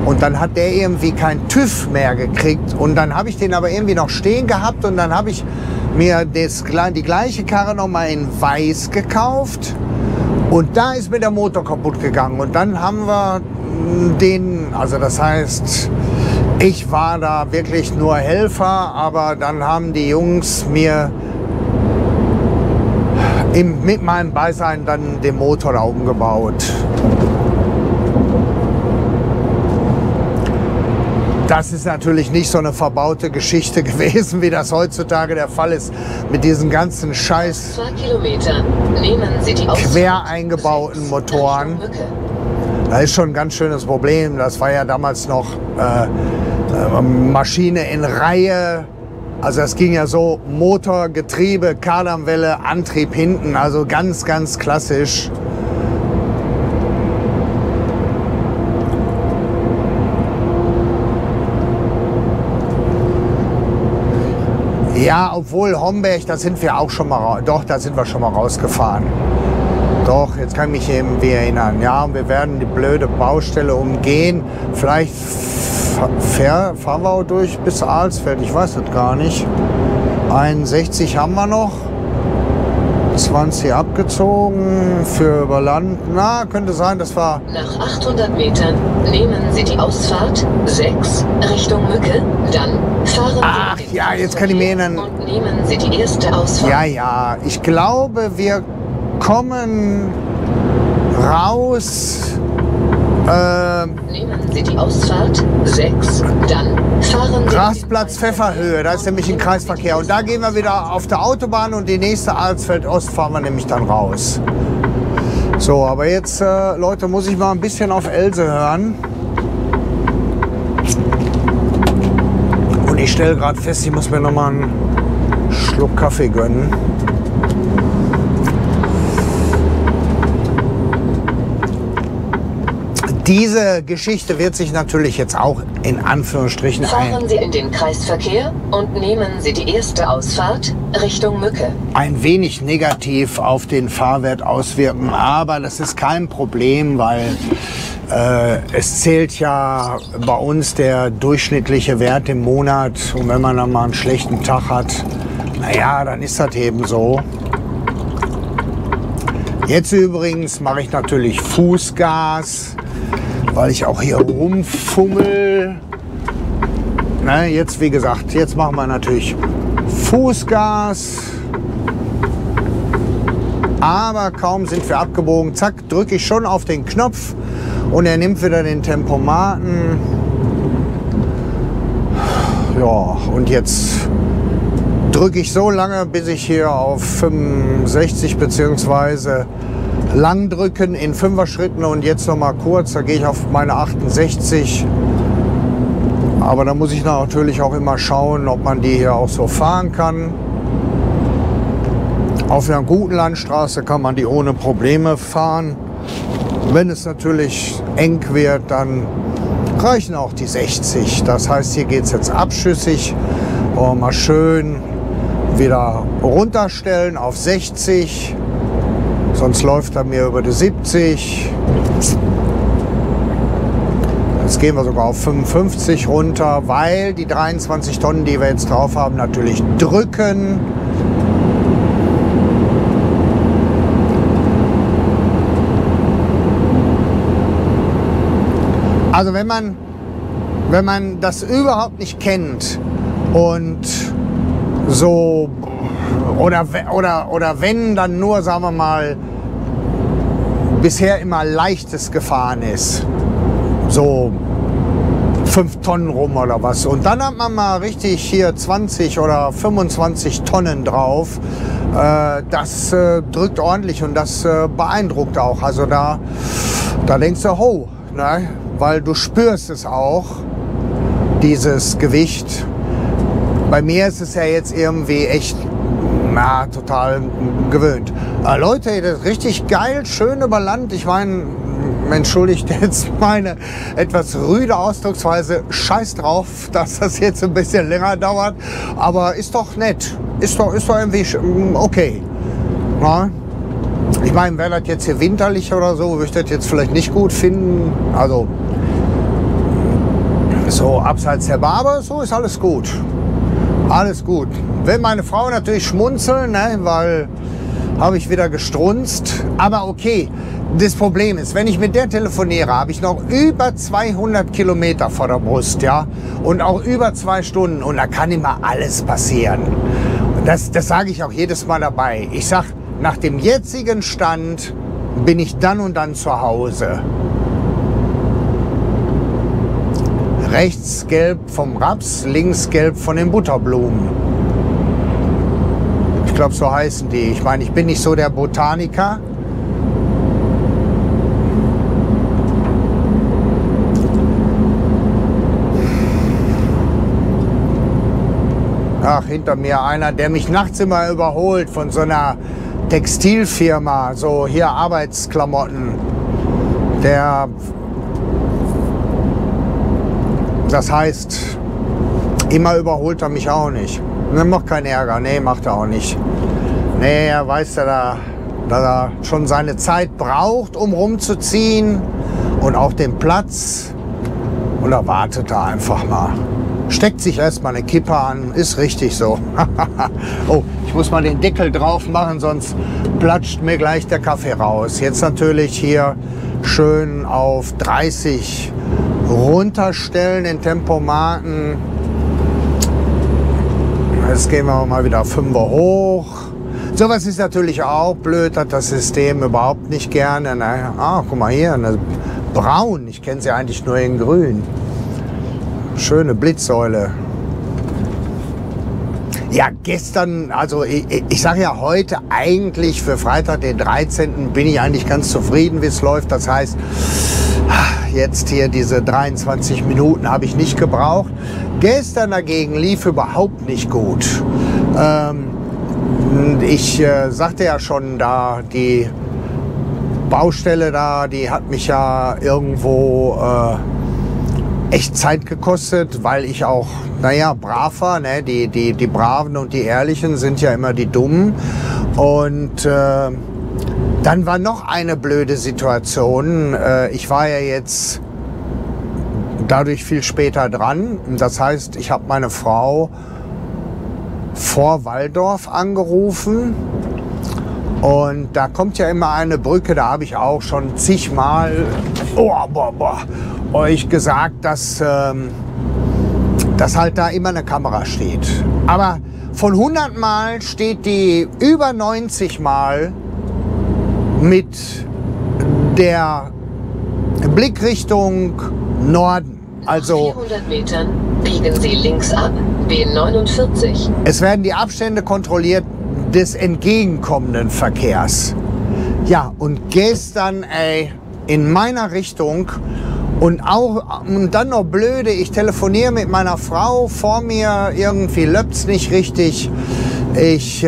A: Und dann hat der irgendwie kein TÜV mehr gekriegt. Und dann habe ich den aber irgendwie noch stehen gehabt. Und dann habe ich mir die gleiche Karre nochmal in weiß gekauft. Und da ist mir der Motor kaputt gegangen. Und dann haben wir den, also das heißt, ich war da wirklich nur Helfer. Aber dann haben die Jungs mir mit meinem Beisein dann den Motor da umgebaut. Das ist natürlich nicht so eine verbaute Geschichte gewesen, wie das heutzutage der Fall ist, mit diesen ganzen scheiß
B: 2 Kilometer. Nehmen Sie die
A: quer eingebauten Motoren. Das ist schon ein ganz schönes Problem. Das war ja damals noch Maschine in Reihe. Also das ging ja so, Motor, Getriebe, Kardanwelle, Antrieb hinten. Also ganz, ganz klassisch. Ja, obwohl Homberg, da sind wir auch schon mal, doch, da sind wir schon mal rausgefahren. Doch, jetzt kann ich mich eben wieder erinnern. Ja, und wir werden die blöde Baustelle umgehen. Vielleicht fahren wir auch durch bis Alsfeld, ich weiß das gar nicht. 61 haben wir noch. 20 abgezogen für über Land. Na, könnte sein, das war...
B: Nach 800 Metern nehmen Sie die Ausfahrt 6 Richtung Mücke, dann fahren
A: Ach
B: Sie
A: ja, jetzt kann ich mir erinnern.
B: und nehmen Sie die erste Ausfahrt.
A: Ja, ja, ich glaube, wir kommen raus.
B: Nehmen Sie die Ausfahrt 6, dann fahren Sie...
A: Rastplatz Pfefferhöhe, da ist nämlich ein Kreisverkehr. Und da gehen wir wieder auf der Autobahn und die nächste Alsfeld-Ost fahren wir nämlich dann raus. So, aber jetzt, Leute, muss ich mal ein bisschen auf Else hören. Und ich stelle gerade fest, ich muss mir noch mal einen Schluck Kaffee gönnen. Diese Geschichte wird sich natürlich jetzt auch in Anführungsstrichen
B: Fahren Sie in den Kreisverkehr und nehmen Sie die erste Ausfahrt Richtung Mücke.
A: ein wenig negativ auf den Fahrwert auswirken. Aber das ist kein Problem, weil es zählt ja bei uns der durchschnittliche Wert im Monat. Und wenn man dann mal einen schlechten Tag hat, naja, dann ist das eben so. Jetzt übrigens mache ich natürlich Fußgas, weil ich auch hier rumfummel. Na, jetzt, wie gesagt, jetzt machen wir natürlich Fußgas. Aber kaum sind wir abgebogen, zack, drücke ich schon auf den Knopf und er nimmt wieder den Tempomaten. Ja, und jetzt drücke ich so lange, bis ich hier auf 65 bzw. lang drücken in 5er Schritten und jetzt noch mal kurz, da gehe ich auf meine 68. Aber da muss ich natürlich auch immer schauen, ob man die hier auch so fahren kann. Auf einer guten Landstraße kann man die ohne Probleme fahren. Wenn es natürlich eng wird, dann reichen auch die 60. Das heißt, hier geht es jetzt abschüssig. Oh, mal schön wieder runterstellen auf 60. Sonst läuft er mir über die 70. Jetzt gehen wir sogar auf 55 runter, weil die 23 Tonnen, die wir jetzt drauf haben, natürlich drücken. Also wenn man das überhaupt nicht kennt und so oder wenn dann nur, sagen wir mal, bisher immer leichtes gefahren ist, so 5 Tonnen rum oder was, und dann hat man mal richtig hier 20 oder 25 Tonnen drauf, das drückt ordentlich und das beeindruckt auch. Also da denkst du, ho, ne? Weil du spürst es auch, dieses Gewicht. Bei mir ist es ja jetzt irgendwie echt total gewöhnt. Leute, das ist richtig geil, schön über Land. Ich meine, entschuldigt jetzt meine etwas rüde Ausdrucksweise, scheiß drauf, dass das jetzt ein bisschen länger dauert. Aber ist doch nett, ist doch irgendwie okay. Na? Ich meine, wäre das jetzt hier winterlich oder so, würde ich das jetzt vielleicht nicht gut finden. Also So abseits der Barbe, so ist alles gut. Alles gut. Will meine Frau natürlich schmunzeln, ne, weil habe ich wieder gestrunzt. Aber okay, das Problem ist, wenn ich mit der telefoniere, habe ich noch über 200 Kilometer vor der Brust, ja, und auch über 2 Stunden und da kann immer alles passieren. Das sage ich auch jedes Mal dabei. Ich sage, nach dem jetzigen Stand bin ich dann und dann zu Hause. Rechts gelb vom Raps, links gelb von den Butterblumen. Ich glaube, so heißen die. Ich meine, ich bin nicht so der Botaniker. Ach, hinter mir einer, der mich nachts immer überholt von so einer Textilfirma, so hier Arbeitsklamotten. Das heißt, immer überholt er mich auch nicht. Ne, macht keinen Ärger. Nee, macht er auch nicht. Nee, er weiß ja, dass er schon seine Zeit braucht, um rumzuziehen und auch den Platz. Und da wartet er einfach mal. Steckt sich erstmal eine Kippe an, ist richtig so. Oh, ich muss mal den Deckel drauf machen, sonst platscht mir gleich der Kaffee raus. Jetzt natürlich hier schön auf 30 runterstellen, den Tempomaten. Jetzt gehen wir mal wieder 5 hoch. Sowas ist natürlich auch blöd, hat das System überhaupt nicht gerne. Ah, guck mal hier, eine braun. Ich kenne sie eigentlich nur in grün. Schöne Blitzsäule. Ja, gestern, also ich sage ja heute eigentlich für Freitag, den 13. bin ich eigentlich ganz zufrieden, wie es läuft. Das heißt, jetzt hier diese 23 Minuten habe ich nicht gebraucht. Gestern dagegen lief überhaupt nicht gut. Ich sagte ja schon, da die Baustelle da, die hat mich ja irgendwo echt Zeit gekostet, weil ich auch, naja, brav war. Ne? Die Braven und die Ehrlichen sind ja immer die Dummen. Und dann war noch eine blöde Situation. Ich war ja jetzt dadurch viel später dran. Das heißt, ich habe meine Frau vor Walldorf angerufen. Und da kommt ja immer eine Brücke, da habe ich auch schon zigmal euch gesagt, dass halt da immer eine Kamera steht. Aber von 100 Mal steht die über 90 Mal mit der Blickrichtung Norden. Also
B: 400 Metern biegen Sie links ab, B49.
A: Es werden die Abstände kontrolliert des entgegenkommenden Verkehrs. Ja, und gestern, in meiner Richtung und dann noch blöde, ich telefoniere mit meiner Frau, vor mir irgendwie löpft's nicht richtig. Ich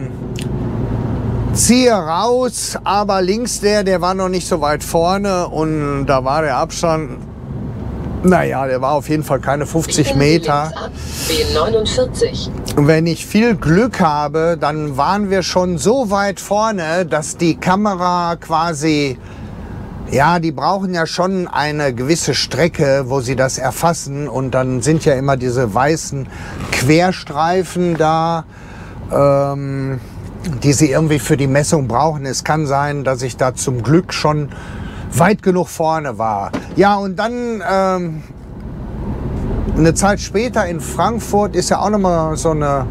A: ziehe raus, aber links der war noch nicht so weit vorne und da war der Abstand, naja, der war auf jeden Fall keine 50 Meter.
B: B49.
A: Und wenn ich viel Glück habe, dann waren wir schon so weit vorne, dass die Kamera quasi, ja, die brauchen ja schon eine gewisse Strecke, wo sie das erfassen. Und dann sind ja immer diese weißen Querstreifen da, die sie irgendwie für die Messung brauchen. Es kann sein, dass ich da zum Glück schon weit genug vorne war. Ja, und dann eine Zeit später in Frankfurt ist ja auch noch mal so eine...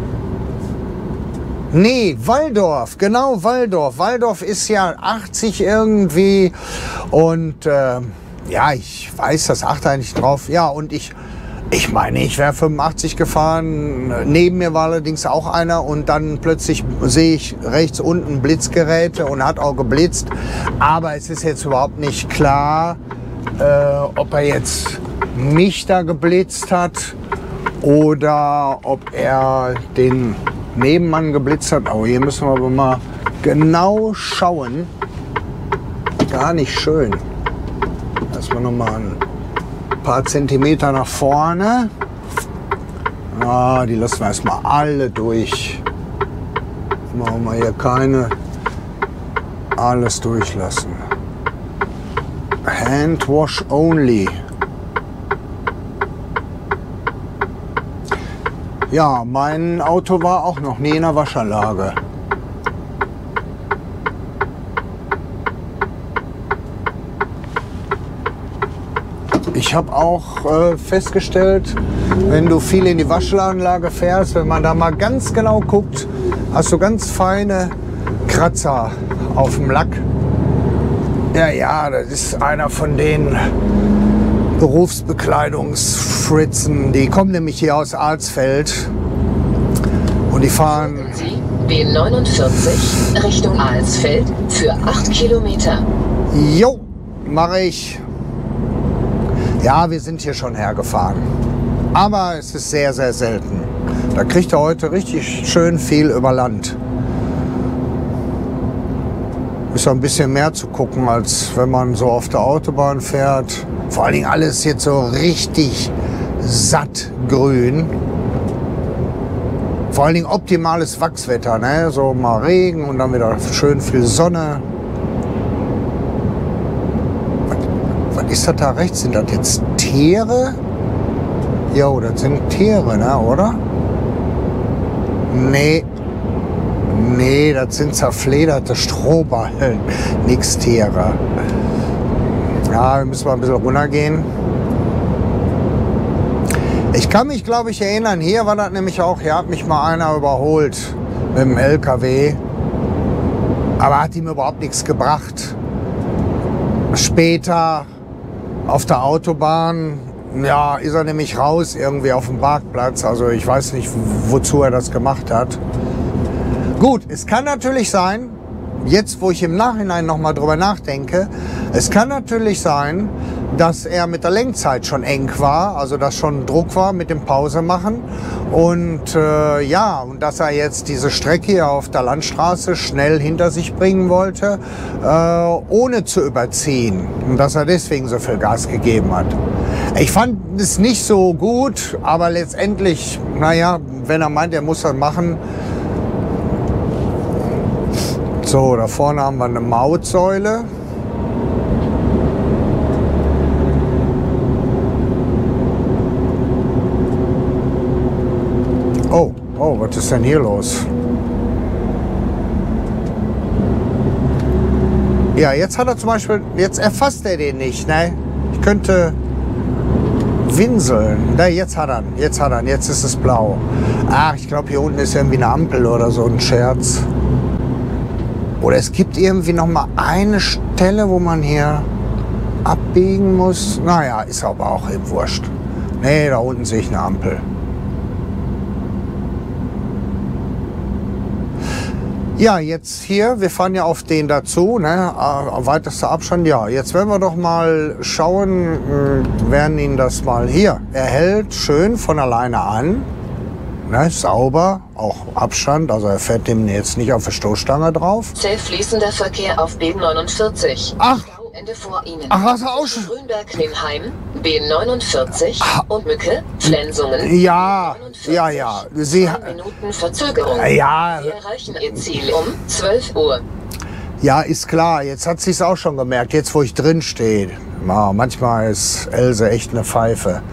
A: Nee, Walldorf, genau, Walldorf. Walldorf ist ja 80 irgendwie und ja, ich weiß, das achte eigentlich drauf. Ja, und ich meine, ich wäre 85 gefahren, neben mir war allerdings auch einer und dann plötzlich sehe ich rechts unten Blitzgeräte und hat auch geblitzt. Aber es ist jetzt überhaupt nicht klar, ob er jetzt mich da geblitzt hat oder ob er den Nebenmann geblitzt hat. Oh, hier müssen wir aber mal genau schauen. Gar nicht schön. Lassen wir noch mal ein paar Zentimeter nach vorne. Ah, die lassen wir erstmal alle durch. Machen wir hier keine. Alles durchlassen. Hand wash only. Ja, mein Auto war auch noch nie in der Waschanlage. Ich habe auch festgestellt, wenn du viel in die Waschanlage fährst, wenn man da mal ganz genau guckt, hast du ganz feine Kratzer auf dem Lack. Ja, das ist einer von den Berufsbekleidungsfritzen. Die kommen nämlich hier aus Alsfeld und die fahren
B: B49 Richtung Alsfeld für 8 Kilometer.
A: Jo, mache ich. Ja, wir sind hier schon hergefahren. Aber es ist sehr, sehr selten. Da kriegt er heute richtig schön viel über Land. Ist ein bisschen mehr zu gucken, als wenn man so auf der Autobahn fährt. Vor allen Dingen alles jetzt so richtig satt grün. Vor allen Dingen optimales Wachswetter, ne? So mal Regen und dann wieder schön viel Sonne. Was ist das da rechts? Sind das jetzt Tiere? Jo, das sind Tiere, ne, oder? Nee. Nee, das sind zerflederte Strohballen. Nix Tiere. Ja, wir müssen mal ein bisschen runtergehen. Ich kann mich, glaube ich, erinnern, hier war das nämlich auch, hier hat mich mal einer überholt mit dem LKW. Aber hat ihm überhaupt nichts gebracht. Später auf der Autobahn, ja, ist er nämlich raus irgendwie auf dem Parkplatz. Also ich weiß nicht, wozu er das gemacht hat. Gut, es kann natürlich sein, jetzt wo ich im Nachhinein nochmal drüber nachdenke, es kann natürlich sein, dass er mit der Lenkzeit schon eng war, also dass schon Druck war mit dem Pause machen und ja, und dass er jetzt diese Strecke hier auf der Landstraße schnell hinter sich bringen wollte, ohne zu überziehen und dass er deswegen so viel Gas gegeben hat. Ich fand es nicht so gut, aber letztendlich, naja, wenn er meint, er muss das machen. So, da vorne haben wir eine Mautsäule. Oh, was ist denn hier los? Ja, jetzt hat er zum Beispiel, jetzt erfasst er den nicht, ne? Ich könnte winseln. Ne, jetzt hat er ihn, jetzt ist es blau. Ach, ich glaube, hier unten ist irgendwie eine Ampel oder so ein Scherz. Oder es gibt irgendwie noch mal eine Stelle, wo man hier abbiegen muss. Naja, ist aber auch eben wurscht. Nee, da unten sehe ich eine Ampel. Ja, jetzt hier, wir fahren ja auf den dazu, ne? Weitester Abstand. Ja, jetzt werden wir doch mal schauen, werden ihn das mal hier. Er hält schön von alleine an. Ne, sauber, auch Abstand, also er fährt dem jetzt nicht auf der Stoßstange drauf.
B: Zäh fließender Verkehr auf B49.
A: Ach.
B: Stauende vor Ihnen.
A: Ach, hast du auch schon?
B: Grünberg-Nenheim, B49 und Mücke, Flensungen.
A: Ja,
B: B49.
A: ja. Sie,
B: 2 Minuten Verzögerung.
A: ja,
B: Sie erreichen Ihr Ziel um 12 Uhr.
A: ja, ist klar. Jetzt hat sie es auch schon gemerkt, jetzt wo ich drin stehe. Ja, manchmal ist Else echt eine Pfeife.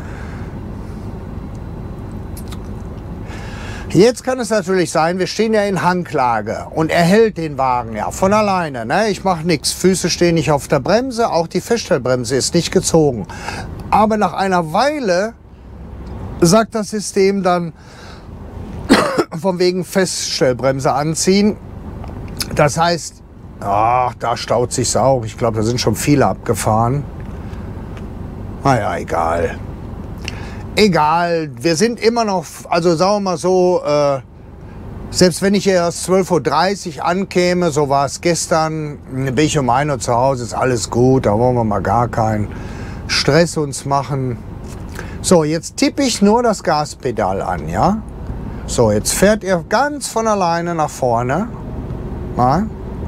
A: Jetzt kann es natürlich sein, wir stehen ja in Hanglage und er hält den Wagen ja von alleine. Ne? Ich mache nichts, Füße stehen nicht auf der Bremse, auch die Feststellbremse ist nicht gezogen. Aber nach einer Weile sagt das System dann von wegen Feststellbremse anziehen. Das heißt, ach, da staut sich's auch. Ich glaube, da sind schon viele abgefahren. Naja, egal. Egal, wir sind immer noch, also sagen wir mal so, selbst wenn ich erst 12:30 Uhr ankäme, so war es gestern, bin ich um 1 Uhr zu Hause, ist alles gut, da wollen wir mal gar keinen Stress uns machen. So, jetzt tippe ich nur das Gaspedal an, ja? So, jetzt fährt ihr ganz von alleine nach vorne. Mal.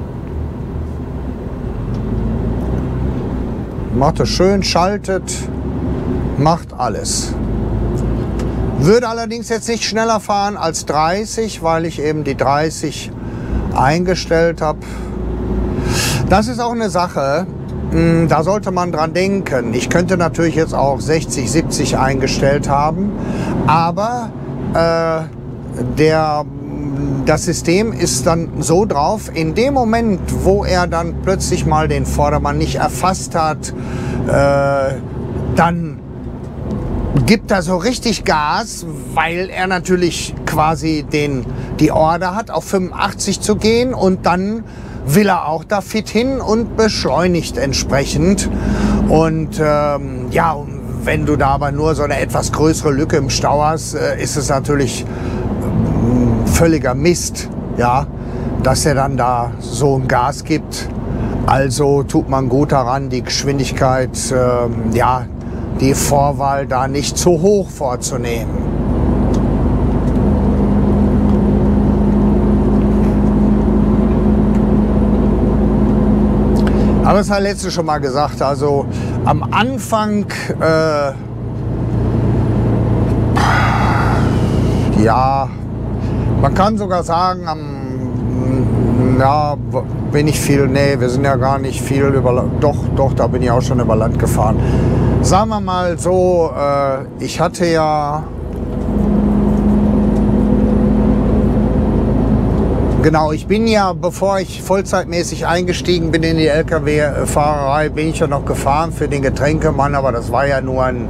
A: Macht es schön, schaltet, macht alles. Würde allerdings jetzt nicht schneller fahren als 30, weil ich eben die 30 eingestellt habe. Das ist auch eine Sache, da sollte man dran denken. Ich könnte natürlich jetzt auch 60, 70 eingestellt haben, aber das System ist dann so drauf, in dem Moment, wo er dann plötzlich mal den Vordermann nicht erfasst hat, dann gibt er so richtig Gas, weil er natürlich quasi die Order hat, auf 85 zu gehen, und dann will er auch da fit hin und beschleunigt entsprechend. Und ja, wenn du da aber nur so eine etwas größere Lücke im Stau hast, ist es natürlich völliger Mist, ja, dass er dann da so ein Gas gibt. Also tut man gut daran, die Geschwindigkeit, ja, die Vorwahl da nicht zu hoch vorzunehmen. Aber das hat letztes schon mal gesagt, also am Anfang, ja, man kann sogar sagen, ja, bin ich viel, nee, wir sind ja gar nicht viel über, doch, da bin ich auch schon über Land gefahren. Sagen wir mal so, ich hatte ja, genau, ich bin ja, bevor ich vollzeitmäßig eingestiegen bin in die LKW-Fahrerei, bin ich ja noch gefahren für den Getränkemann, aber das war ja nur ein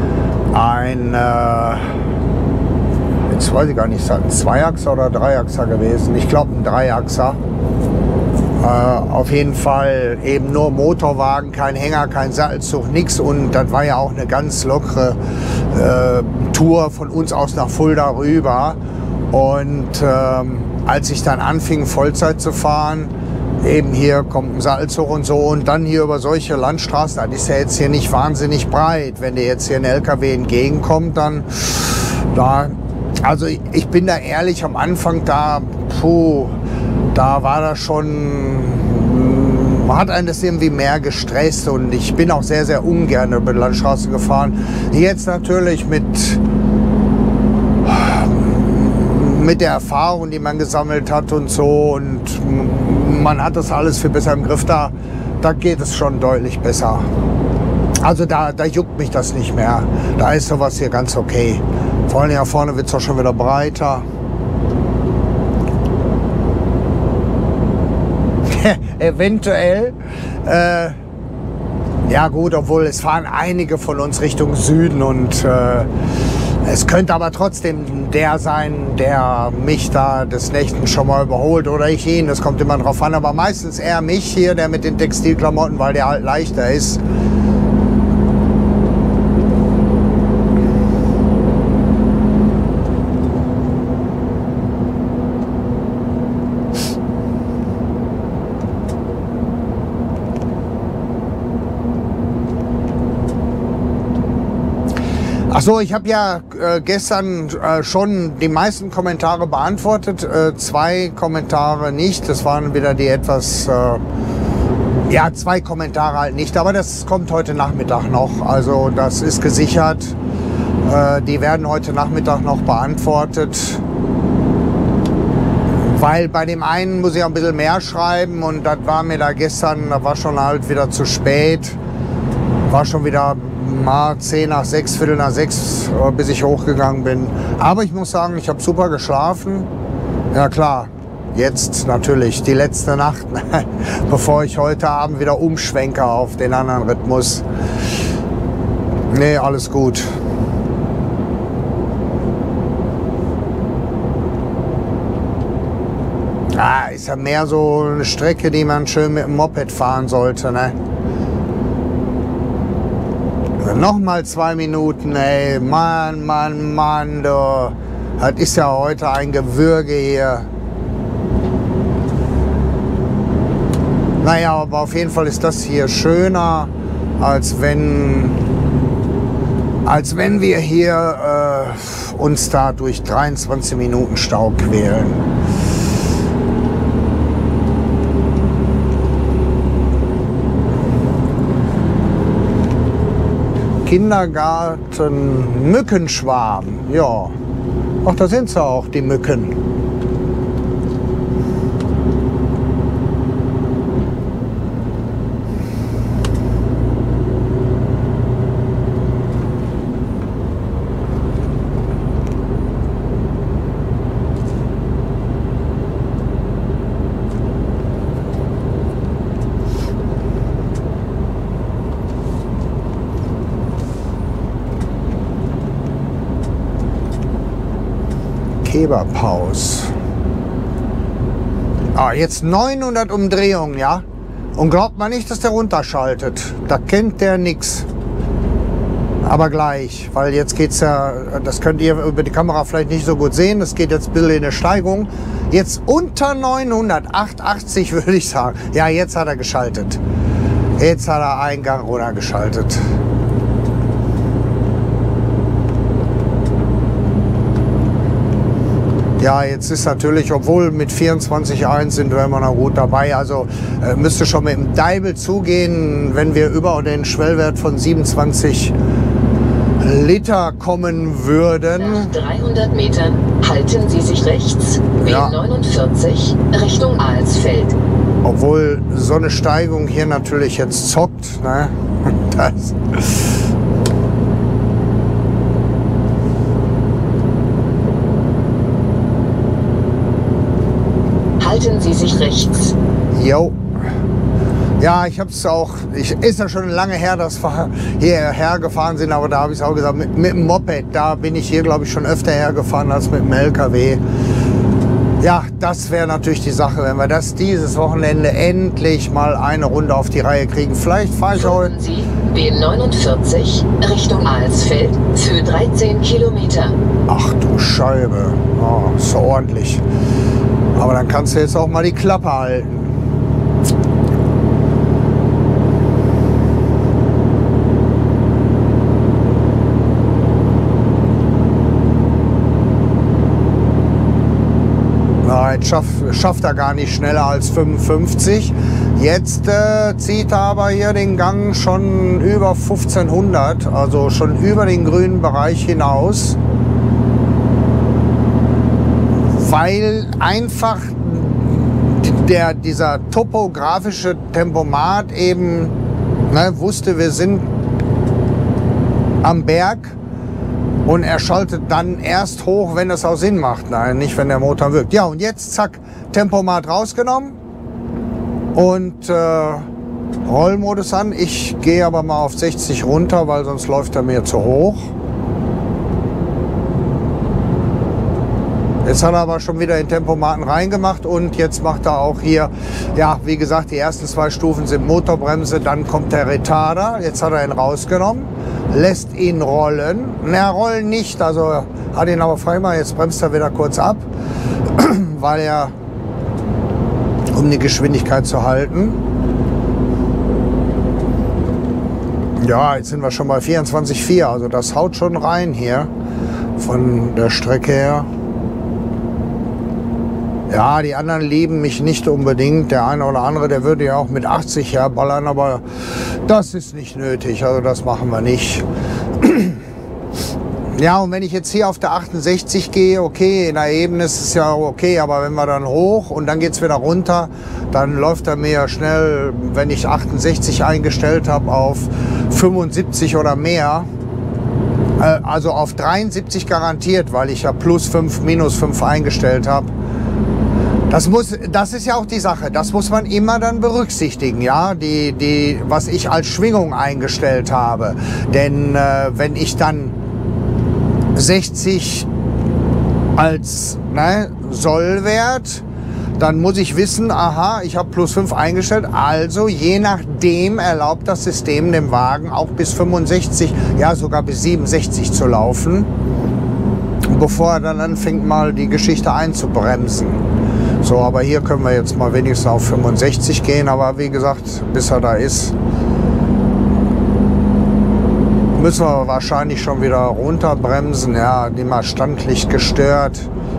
A: jetzt weiß ich gar nicht, ist das ein Zweiachser oder Dreiachser gewesen? Ich glaube ein Dreiachser. Auf jeden Fall eben nur Motorwagen, kein Hänger, kein Sattelzug, nix. Und das war ja auch eine ganz lockere Tour von uns aus nach Fulda rüber. Und als ich dann anfing, Vollzeit zu fahren, eben hier kommt ein Sattelzug und so, und dann hier über solche Landstraßen, das ist ja jetzt hier nicht wahnsinnig breit. Wenn dir jetzt hier ein LKW entgegenkommt, dann da, also ich bin da ehrlich, am Anfang da, da war das schon, hat einen das irgendwie mehr gestresst, und ich bin auch sehr, sehr ungern über die Landstraße gefahren. Jetzt natürlich mit der Erfahrung, die man gesammelt hat und so, und man hat das alles viel besser im Griff, da geht es schon deutlich besser. Also da juckt mich das nicht mehr, da ist sowas hier ganz okay. Vor allem hier vorne wird es auch schon wieder breiter. Eventuell. Ja gut, obwohl es fahren einige von uns Richtung Süden, und es könnte aber trotzdem der sein, der mich da des Nächten schon mal überholt, oder ich ihn, das kommt immer drauf an, aber meistens eher mich hier, der mit den Textilklamotten, weil der halt leichter ist. Achso, ich habe ja gestern schon die meisten Kommentare beantwortet, 2 Kommentare nicht. Das waren wieder die etwas, ja, 2 Kommentare halt nicht, aber das kommt heute Nachmittag noch. Also das ist gesichert, die werden heute Nachmittag noch beantwortet. Weil bei dem einen muss ich auch ein bisschen mehr schreiben, und das war mir da gestern, da war schon halt wieder zu spät. War schon wieder mal 10 nach 6, Viertel nach 6, bis ich hochgegangen bin. Aber ich muss sagen, ich habe super geschlafen. Ja klar, jetzt natürlich die letzte Nacht, bevor ich heute Abend wieder umschwenke auf den anderen Rhythmus. Nee, alles gut. Ist ja mehr so eine Strecke, die man schön mit dem Moped fahren sollte, ne? Nochmal 2 Minuten, ey, Mann, du. Das ist ja heute ein Gewürge hier. Naja, aber auf jeden Fall ist das hier schöner, als wenn wir hier uns da durch 23 Minuten Stau quälen. Kindergarten Mückenschwarm, ja. Ach, da sind sie auch, die Mücken. Keberpaus. Ah, jetzt 900 Umdrehungen, ja? Und glaubt man nicht, dass der runterschaltet. Da kennt der nix. Aber gleich, weil jetzt geht's ja, das könnt ihr über die Kamera vielleicht nicht so gut sehen, das geht jetzt ein bisschen in eine Steigung. Jetzt unter 900, 880 würde ich sagen. Ja, jetzt hat er geschaltet. Jetzt hat er Eingang runtergeschaltet. Ja, jetzt ist natürlich, obwohl mit 24,1 sind wir immer noch gut dabei. Also müsste schon mit dem Deibel zugehen, wenn wir über den Schwellwert von 27 Liter kommen würden.
B: Nach 300 Metern halten Sie sich rechts, B49, Richtung Alsfeld.
A: Obwohl so eine Steigung hier natürlich jetzt zockt. Ne? Das
B: Halten Sie sich rechts.
A: Jo. Ja, ich habe es auch, ist ja schon lange her, dass wir hierher gefahren sind, aber da habe ich es auch gesagt, mit dem Moped, da bin ich hier, glaube ich, schon öfter hergefahren als mit dem LKW. Ja, das wäre natürlich die Sache, wenn wir das dieses Wochenende endlich mal eine Runde auf die Reihe kriegen. Vielleicht fahre ich heute...
B: Sie B49 Richtung Alsfeld für 13 Kilometer.
A: Ach du Scheibe, oh, ist ordentlich. Aber dann kannst du jetzt auch mal die Klappe halten. Jetzt schafft er gar nicht schneller als 55. Jetzt zieht er aber hier den Gang schon über 1500, also schon über den grünen Bereich hinaus. Weil einfach dieser topografische Tempomat eben wusste, wir sind am Berg. Und er schaltet dann erst hoch, wenn es auch Sinn macht. Nein, nicht, wenn der Motor wirkt. Ja, und jetzt, zack, Tempomat rausgenommen. Und Rollmodus an. Ich gehe aber mal auf 60 runter, weil sonst läuft er mir zu hoch. Jetzt hat er aber schon wieder den Tempomaten reingemacht. Und jetzt macht er auch hier, ja, wie gesagt, die ersten 2 Stufen sind Motorbremse. Dann kommt der Retarder. Jetzt hat er ihn rausgenommen. Lässt ihn rollen. Na, rollen nicht, also hat ihn aber frei gemacht. Jetzt bremst er wieder kurz ab, weil er, um die Geschwindigkeit zu halten. Ja, jetzt sind wir schon bei 24,4, also das haut schon rein hier von der Strecke her. Ja, die anderen lieben mich nicht unbedingt. Der eine oder andere, der würde ja auch mit 80 herballern, aber das ist nicht nötig. Also das machen wir nicht. Ja, und wenn ich jetzt hier auf der 68 gehe, okay, in der Ebene ist es ja okay, aber wenn wir dann hoch und dann geht es wieder runter, dann läuft er mir ja schnell, wenn ich 68 eingestellt habe, auf 75 oder mehr. Also auf 73 garantiert, weil ich ja +5, -5 eingestellt habe. Das ist ja auch die Sache, das muss man immer dann berücksichtigen, ja, was ich als Schwingung eingestellt habe. Denn wenn ich dann 60 als Sollwert, dann muss ich wissen, aha, ich habe +5 eingestellt, also je nachdem erlaubt das System dem Wagen auch bis 65, ja sogar bis 67 zu laufen, bevor er dann anfängt mal die Geschichte einzubremsen. So, aber hier können wir jetzt mal wenigstens auf 65 gehen, aber wie gesagt, bis er da ist, müssen wir wahrscheinlich schon wieder runterbremsen. Ja, die mal Standlicht gestört.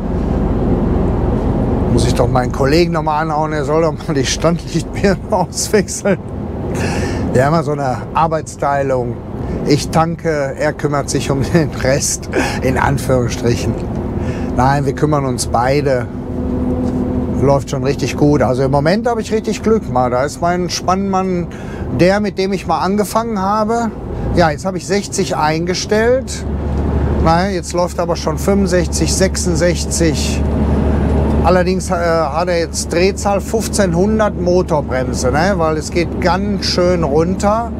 A: Muss ich doch meinen Kollegen nochmal anhauen, er soll doch mal die Standlichtbirne auswechseln. Wir haben ja so eine Arbeitsteilung. Ich tanke, er kümmert sich um den Rest, in Anführungsstrichen. Nein, wir kümmern uns beide. Läuft schon richtig gut. Also im Moment habe ich richtig Glück mal. Da ist mein Spannmann der, mit dem ich mal angefangen habe. Ja, jetzt habe ich 60 eingestellt. Nein, jetzt läuft aber schon 65, 66. Allerdings hat er jetzt Drehzahl 1500 Motorbremse, ne? Weil es geht ganz schön runter.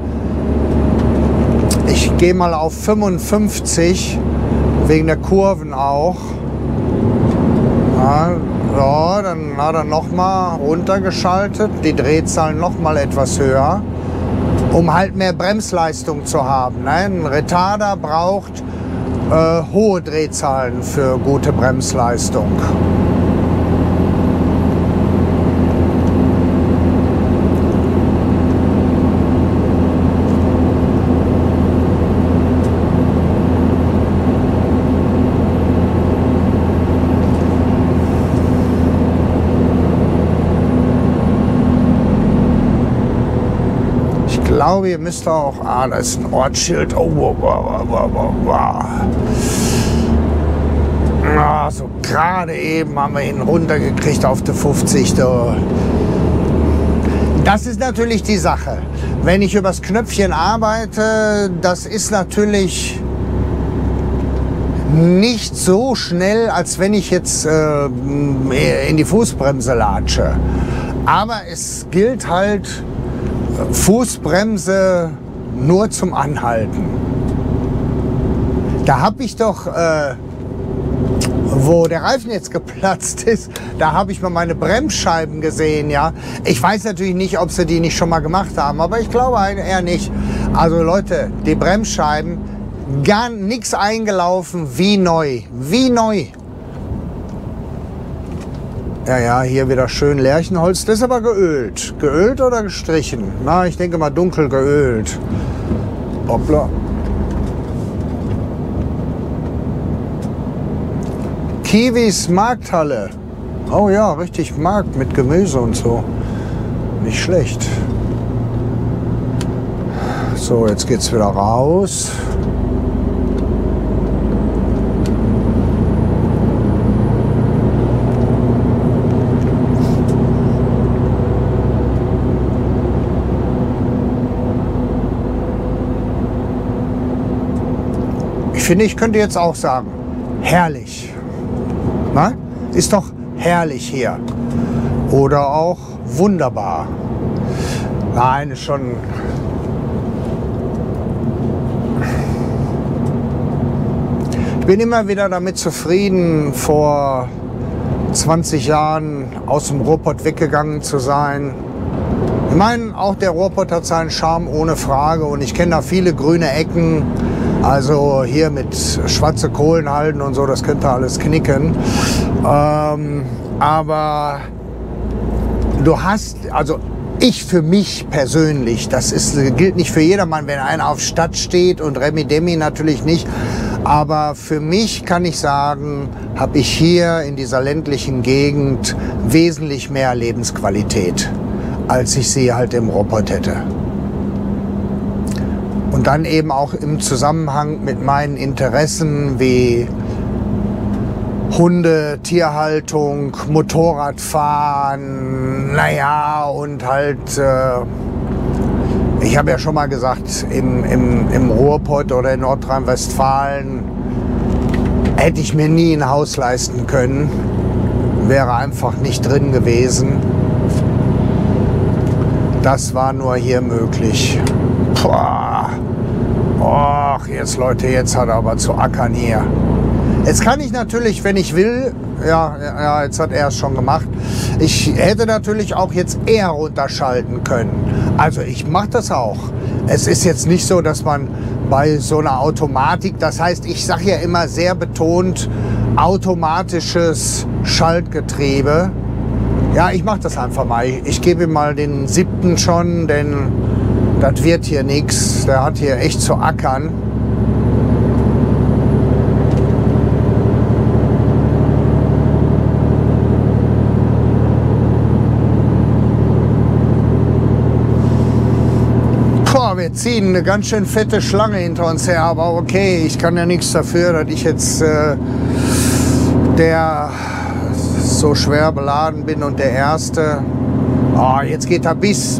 A: Ich gehe mal auf 55, wegen der Kurven auch. Ja, so, dann hat er nochmal runtergeschaltet, die Drehzahlen nochmal etwas höher, um halt mehr Bremsleistung zu haben. Ne? Ein Retarder braucht hohe Drehzahlen für gute Bremsleistung. Ich glaube, ihr müsst auch... Ah, da ist ein Ortsschild. Oh, wow, wow, wow, wow, wow. Ah, so gerade eben haben wir ihn runtergekriegt auf die 50. Das ist natürlich die Sache. Wenn ich übers Knöpfchen arbeite, das ist natürlich nicht so schnell, als wenn ich jetzt in die Fußbremse latsche. Aber es gilt halt... Fußbremse nur zum Anhalten. Da habe ich doch, wo der Reifen jetzt geplatzt ist, da habe ich mal meine Bremsscheiben gesehen. Ja, ich weiß natürlich nicht, ob sie die nicht schon mal gemacht haben, aber ich glaube eher nicht. Also Leute, die Bremsscheiben, gar nichts eingelaufen, wie neu, wie neu. Ja, ja, hier wieder schön Lärchenholz. Das ist aber geölt. Geölt oder gestrichen? Na, ich denke mal dunkel geölt. Hoppla. Kiwis Markthalle. Oh ja, richtig Markt mit Gemüse und so. Nicht schlecht. So, jetzt geht's wieder raus. Ich finde, ich könnte jetzt auch sagen, herrlich. Na? Ist doch herrlich hier. Oder auch wunderbar. Nein, ist schon... Ich bin immer wieder damit zufrieden, vor 20 Jahren aus dem Ruhrpott weggegangen zu sein. Ich meine, auch der Ruhrpott hat seinen Charme, ohne Frage. Und ich kenne da viele grüne Ecken. Also hier mit schwarze Kohlenhalden und so, das könnte alles knicken. Aber du hast, also ich für mich persönlich, gilt nicht für jedermann, wenn einer auf Stadt steht und Remi Demi natürlich nicht. Aber für mich kann ich sagen, habe ich hier in dieser ländlichen Gegend wesentlich mehr Lebensqualität, als ich sie halt im Ruhrpott hätte. Und dann eben auch im Zusammenhang mit meinen Interessen wie Hunde, Tierhaltung, Motorradfahren, naja, und halt, ich habe ja schon mal gesagt, im Ruhrpott oder in Nordrhein-Westfalen hätte ich mir nie ein Haus leisten können, wäre einfach nicht drin gewesen. Das war nur hier möglich. Boah. Och, jetzt Leute, jetzt hat er aber zu ackern hier. Jetzt kann ich natürlich, wenn ich will, ja, jetzt hat er es schon gemacht, ich hätte natürlich auch jetzt eher runterschalten können. Also ich mache das auch. Es ist jetzt nicht so, dass man bei so einer Automatik, das heißt, ich sage ja immer sehr betont, automatisches Schaltgetriebe. Ja, ich mache das einfach mal. Ich gebe ihm mal den 7. schon, denn das wird hier nichts. Der hat hier echt zu ackern. Boah, wir ziehen eine ganz schön fette Schlange hinter uns her. Aber okay, ich kann ja nichts dafür, dass ich jetzt der so schwer beladen bin und der Erste. Oh, jetzt geht er bis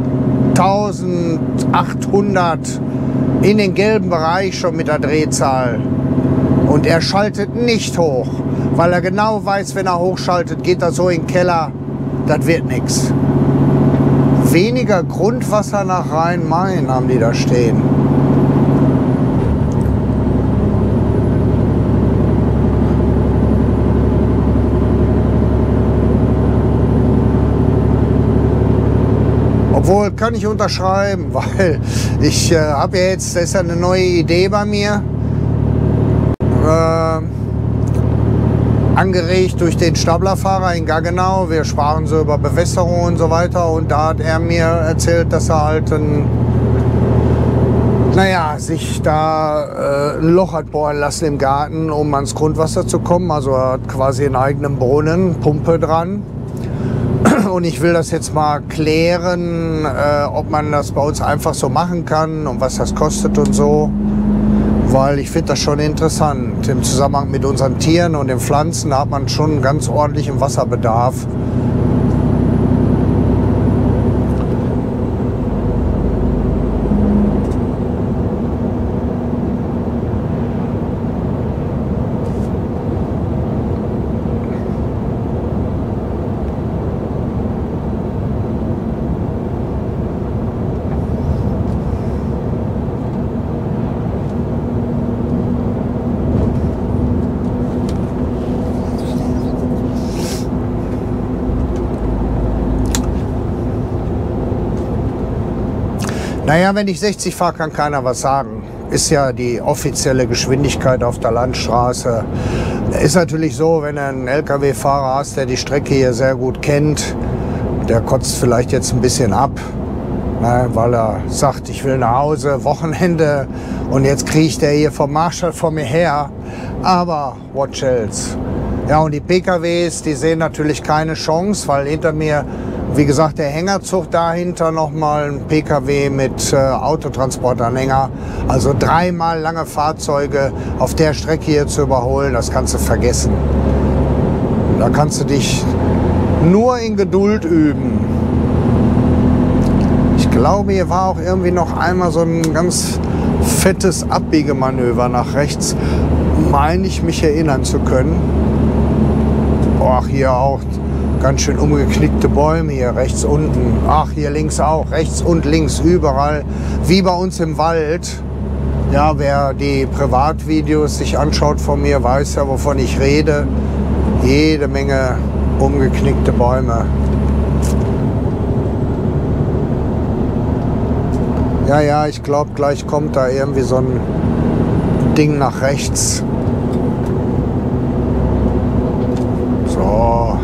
A: 1800 in den gelben Bereich schon mit der Drehzahl. Und er schaltet nicht hoch, weil er genau weiß, wenn er hochschaltet, geht er so in den Keller, das wird nichts. Weniger Grundwasser nach Rhein-Main haben die da stehen. Obwohl, kann ich unterschreiben, weil ich habe ja jetzt, das ist ja eine neue Idee bei mir, angeregt durch den Staplerfahrer in Gaggenau. Wir sprachen so über Bewässerung und so weiter und da hat er mir erzählt, dass er halt sich da ein Loch hat bohren lassen im Garten, um ans Grundwasser zu kommen. Also er hat quasi einen eigenen Brunnen, Pumpe dran. Und ich will das jetzt mal klären, ob man das bei uns einfach so machen kann und was das kostet und so. Weil ich finde das schon interessant. Im Zusammenhang mit unseren Tieren und den Pflanzen, da hat man schon einen ganz ordentlichen Wasserbedarf. Naja, wenn ich 60 fahre, kann keiner was sagen. Ist ja die offizielle Geschwindigkeit auf der Landstraße. Ist natürlich so, wenn du einen LKW-Fahrer hast, der die Strecke hier sehr gut kennt, der kotzt vielleicht jetzt ein bisschen ab, ne, weil er sagt, ich will nach Hause, Wochenende und jetzt kriecht der hier vom Marschall vor mir her. Aber what else? Ja, und die PKWs, die sehen natürlich keine Chance, weil hinter mir, wie gesagt, der Hängerzug dahinter nochmal ein PKW mit Autotransportanhänger. Also 3-mal lange Fahrzeuge auf der Strecke hier zu überholen, das kannst du vergessen. Da kannst du dich nur in Geduld üben. Ich glaube, hier war auch irgendwie noch einmal so ein ganz fettes Abbiegemanöver nach rechts. Meine ich mich erinnern zu können. Ach, hier auch ganz schön umgeknickte Bäume hier rechts unten. Ach, hier links auch, rechts und links, überall. Wie bei uns im Wald. Ja, wer die Privatvideos sich anschaut von mir, weiß ja, wovon ich rede. Jede Menge umgeknickte Bäume. Ja, ich glaube, gleich kommt da irgendwie so ein Ding nach rechts. So.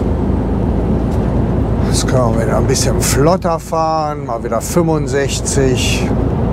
A: Jetzt können wir wieder ein bisschen flotter fahren, mal wieder 65.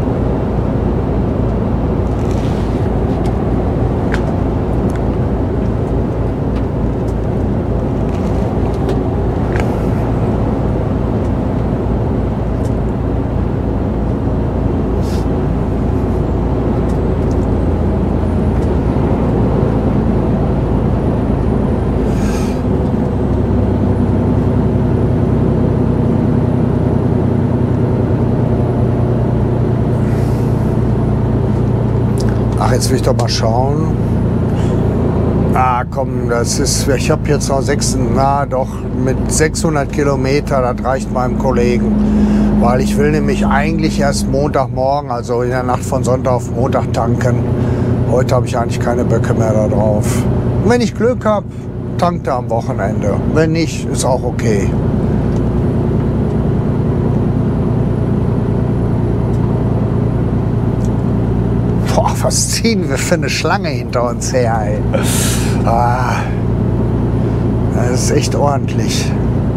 A: Jetzt will ich doch mal schauen. Ah, komm, das ist, ich habe jetzt noch mit 600 Kilometer, das reicht meinem Kollegen. Weil ich will nämlich eigentlich erst Montagmorgen, also in der Nacht von Sonntag auf Montag tanken. Heute habe ich eigentlich keine Böcke mehr da drauf. Und wenn ich Glück habe, tankt er am Wochenende. Wenn nicht, ist auch okay. Boah, was ziehen wir für eine Schlange hinter uns her, ey. Ah, das ist echt ordentlich.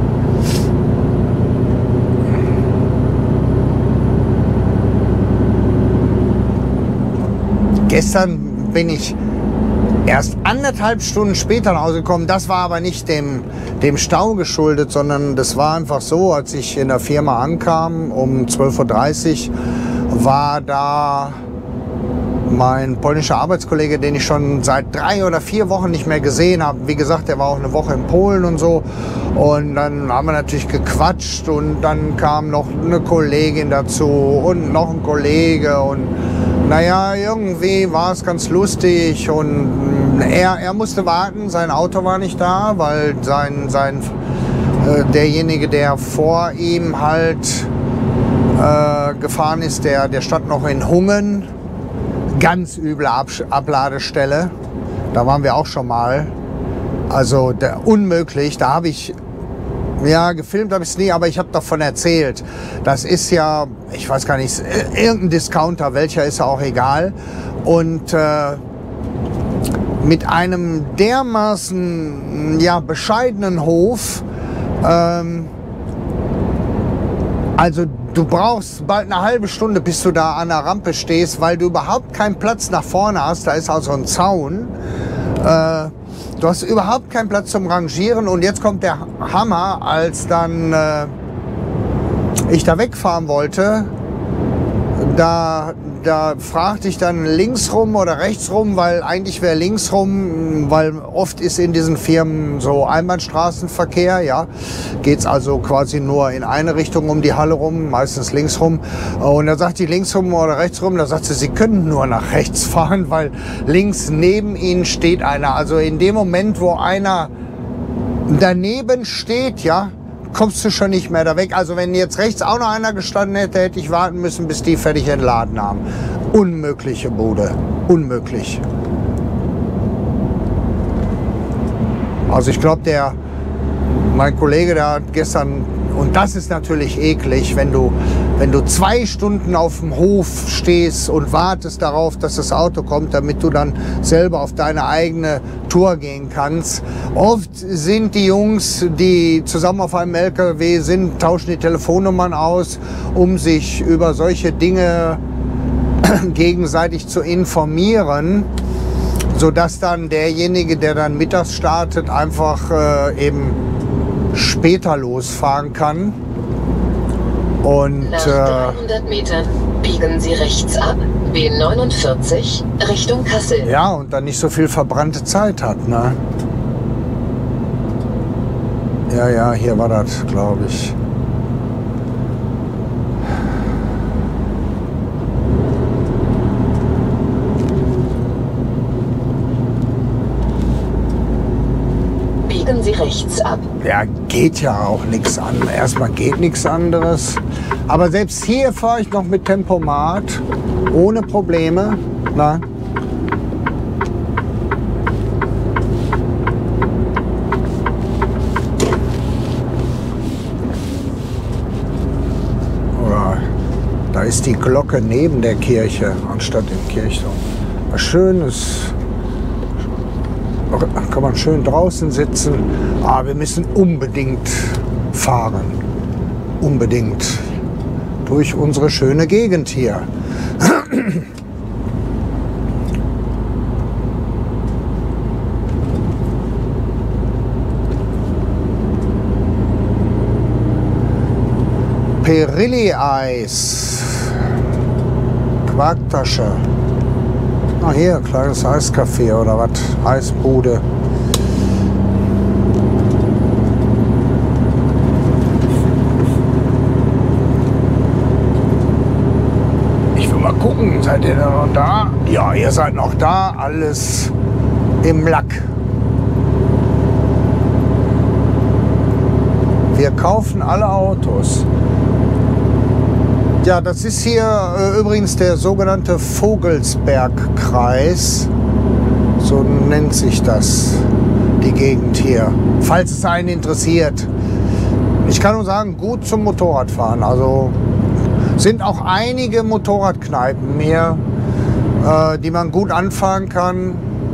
A: Gestern bin ich erst 1,5 Stunden später nach Hause gekommen. Das war aber nicht dem Stau geschuldet, sondern das war einfach so, als ich in der Firma ankam um 12:30 Uhr, war da mein polnischer Arbeitskollege, den ich schon seit 3 oder 4 Wochen nicht mehr gesehen habe. Wie gesagt, der war auch eine Woche in Polen und so. Und dann haben wir natürlich gequatscht und dann kam noch eine Kollegin dazu und noch ein Kollege. Und naja, irgendwie war es ganz lustig. Und er musste warten, sein Auto war nicht da, weil derjenige, der vor ihm halt gefahren ist, der stand noch in Hungen. Ganz üble Abladestelle. Da waren wir auch schon mal. Also unmöglich. Da habe ich Ja, gefilmt habe ich es nie, aber ich habe davon erzählt. Das ist ja, ich weiß gar nicht, irgendein Discounter, welcher ist ja auch egal. Und mit einem dermaßen ja, bescheidenen Hof, also du brauchst bald eine halbe Stunde, bis du da an der Rampe stehst, weil du überhaupt keinen Platz nach vorne hast. Da ist also ein Zaun. Du hast überhaupt keinen Platz zum Rangieren. Und jetzt kommt der Hammer, als dann ich da wegfahren wollte. Da fragte ich dann links rum oder rechts rum, weil eigentlich wäre links rum, weil oft ist in diesen Firmen so Einbahnstraßenverkehr, ja. Geht's also quasi nur in eine Richtung um die Halle rum, meistens links rum. Und da sagt die links rum oder rechts rum, da sagt sie können nur nach rechts fahren, weil links neben ihnen steht einer. Also in dem Moment, wo einer daneben steht, ja, kommst du schon nicht mehr da weg. Also wenn jetzt rechts auch noch einer gestanden hätte, hätte ich warten müssen, bis die fertig entladen haben. Unmögliche Bude. Unmöglich. Also ich glaube, mein Kollege, der hat gestern, und das ist natürlich eklig, wenn du 2 Stunden auf dem Hof stehst und wartest darauf, dass das Auto kommt, damit du dann selber auf deine eigene Tour gehen kannst. Oft sind die Jungs, die zusammen auf einem LKW sind, tauschen die Telefonnummern aus, um sich über solche Dinge gegenseitig zu informieren, sodass dann derjenige, der dann mittags startet, einfach eben später losfahren kann. Und
B: nach 300 Metern biegen Sie rechts ab, B49 Richtung Kassel.
A: ja, und dann nicht so viel verbrannte Zeit hat, ne? Ja, hier war das, glaube ich.
B: Biegen Sie rechts ab.
A: Ja, geht ja auch nichts an. Erstmal geht nichts anderes. Aber selbst hier fahre ich noch mit Tempomat. Ohne Probleme. Na? Oder da ist die Glocke neben der Kirche, anstatt im Kirchturm. Was Schönes. Kann man schön draußen sitzen. Aber wir müssen unbedingt fahren. Unbedingt. Durch unsere schöne Gegend hier. Perilli-Eis. Quarktasche. Ah, hier, kleines Eiscafé oder was? Eisbude. Ich will mal gucken, seid ihr denn noch da? Ja, ihr seid noch da, alles im Lack. Wir kaufen alle Autos. Ja, das ist hier übrigens der sogenannte Vogelsbergkreis. So nennt sich das, die Gegend hier. Falls es einen interessiert. Ich kann nur sagen, gut zum Motorradfahren. Also sind auch einige Motorradkneipen hier, die man gut anfahren kann.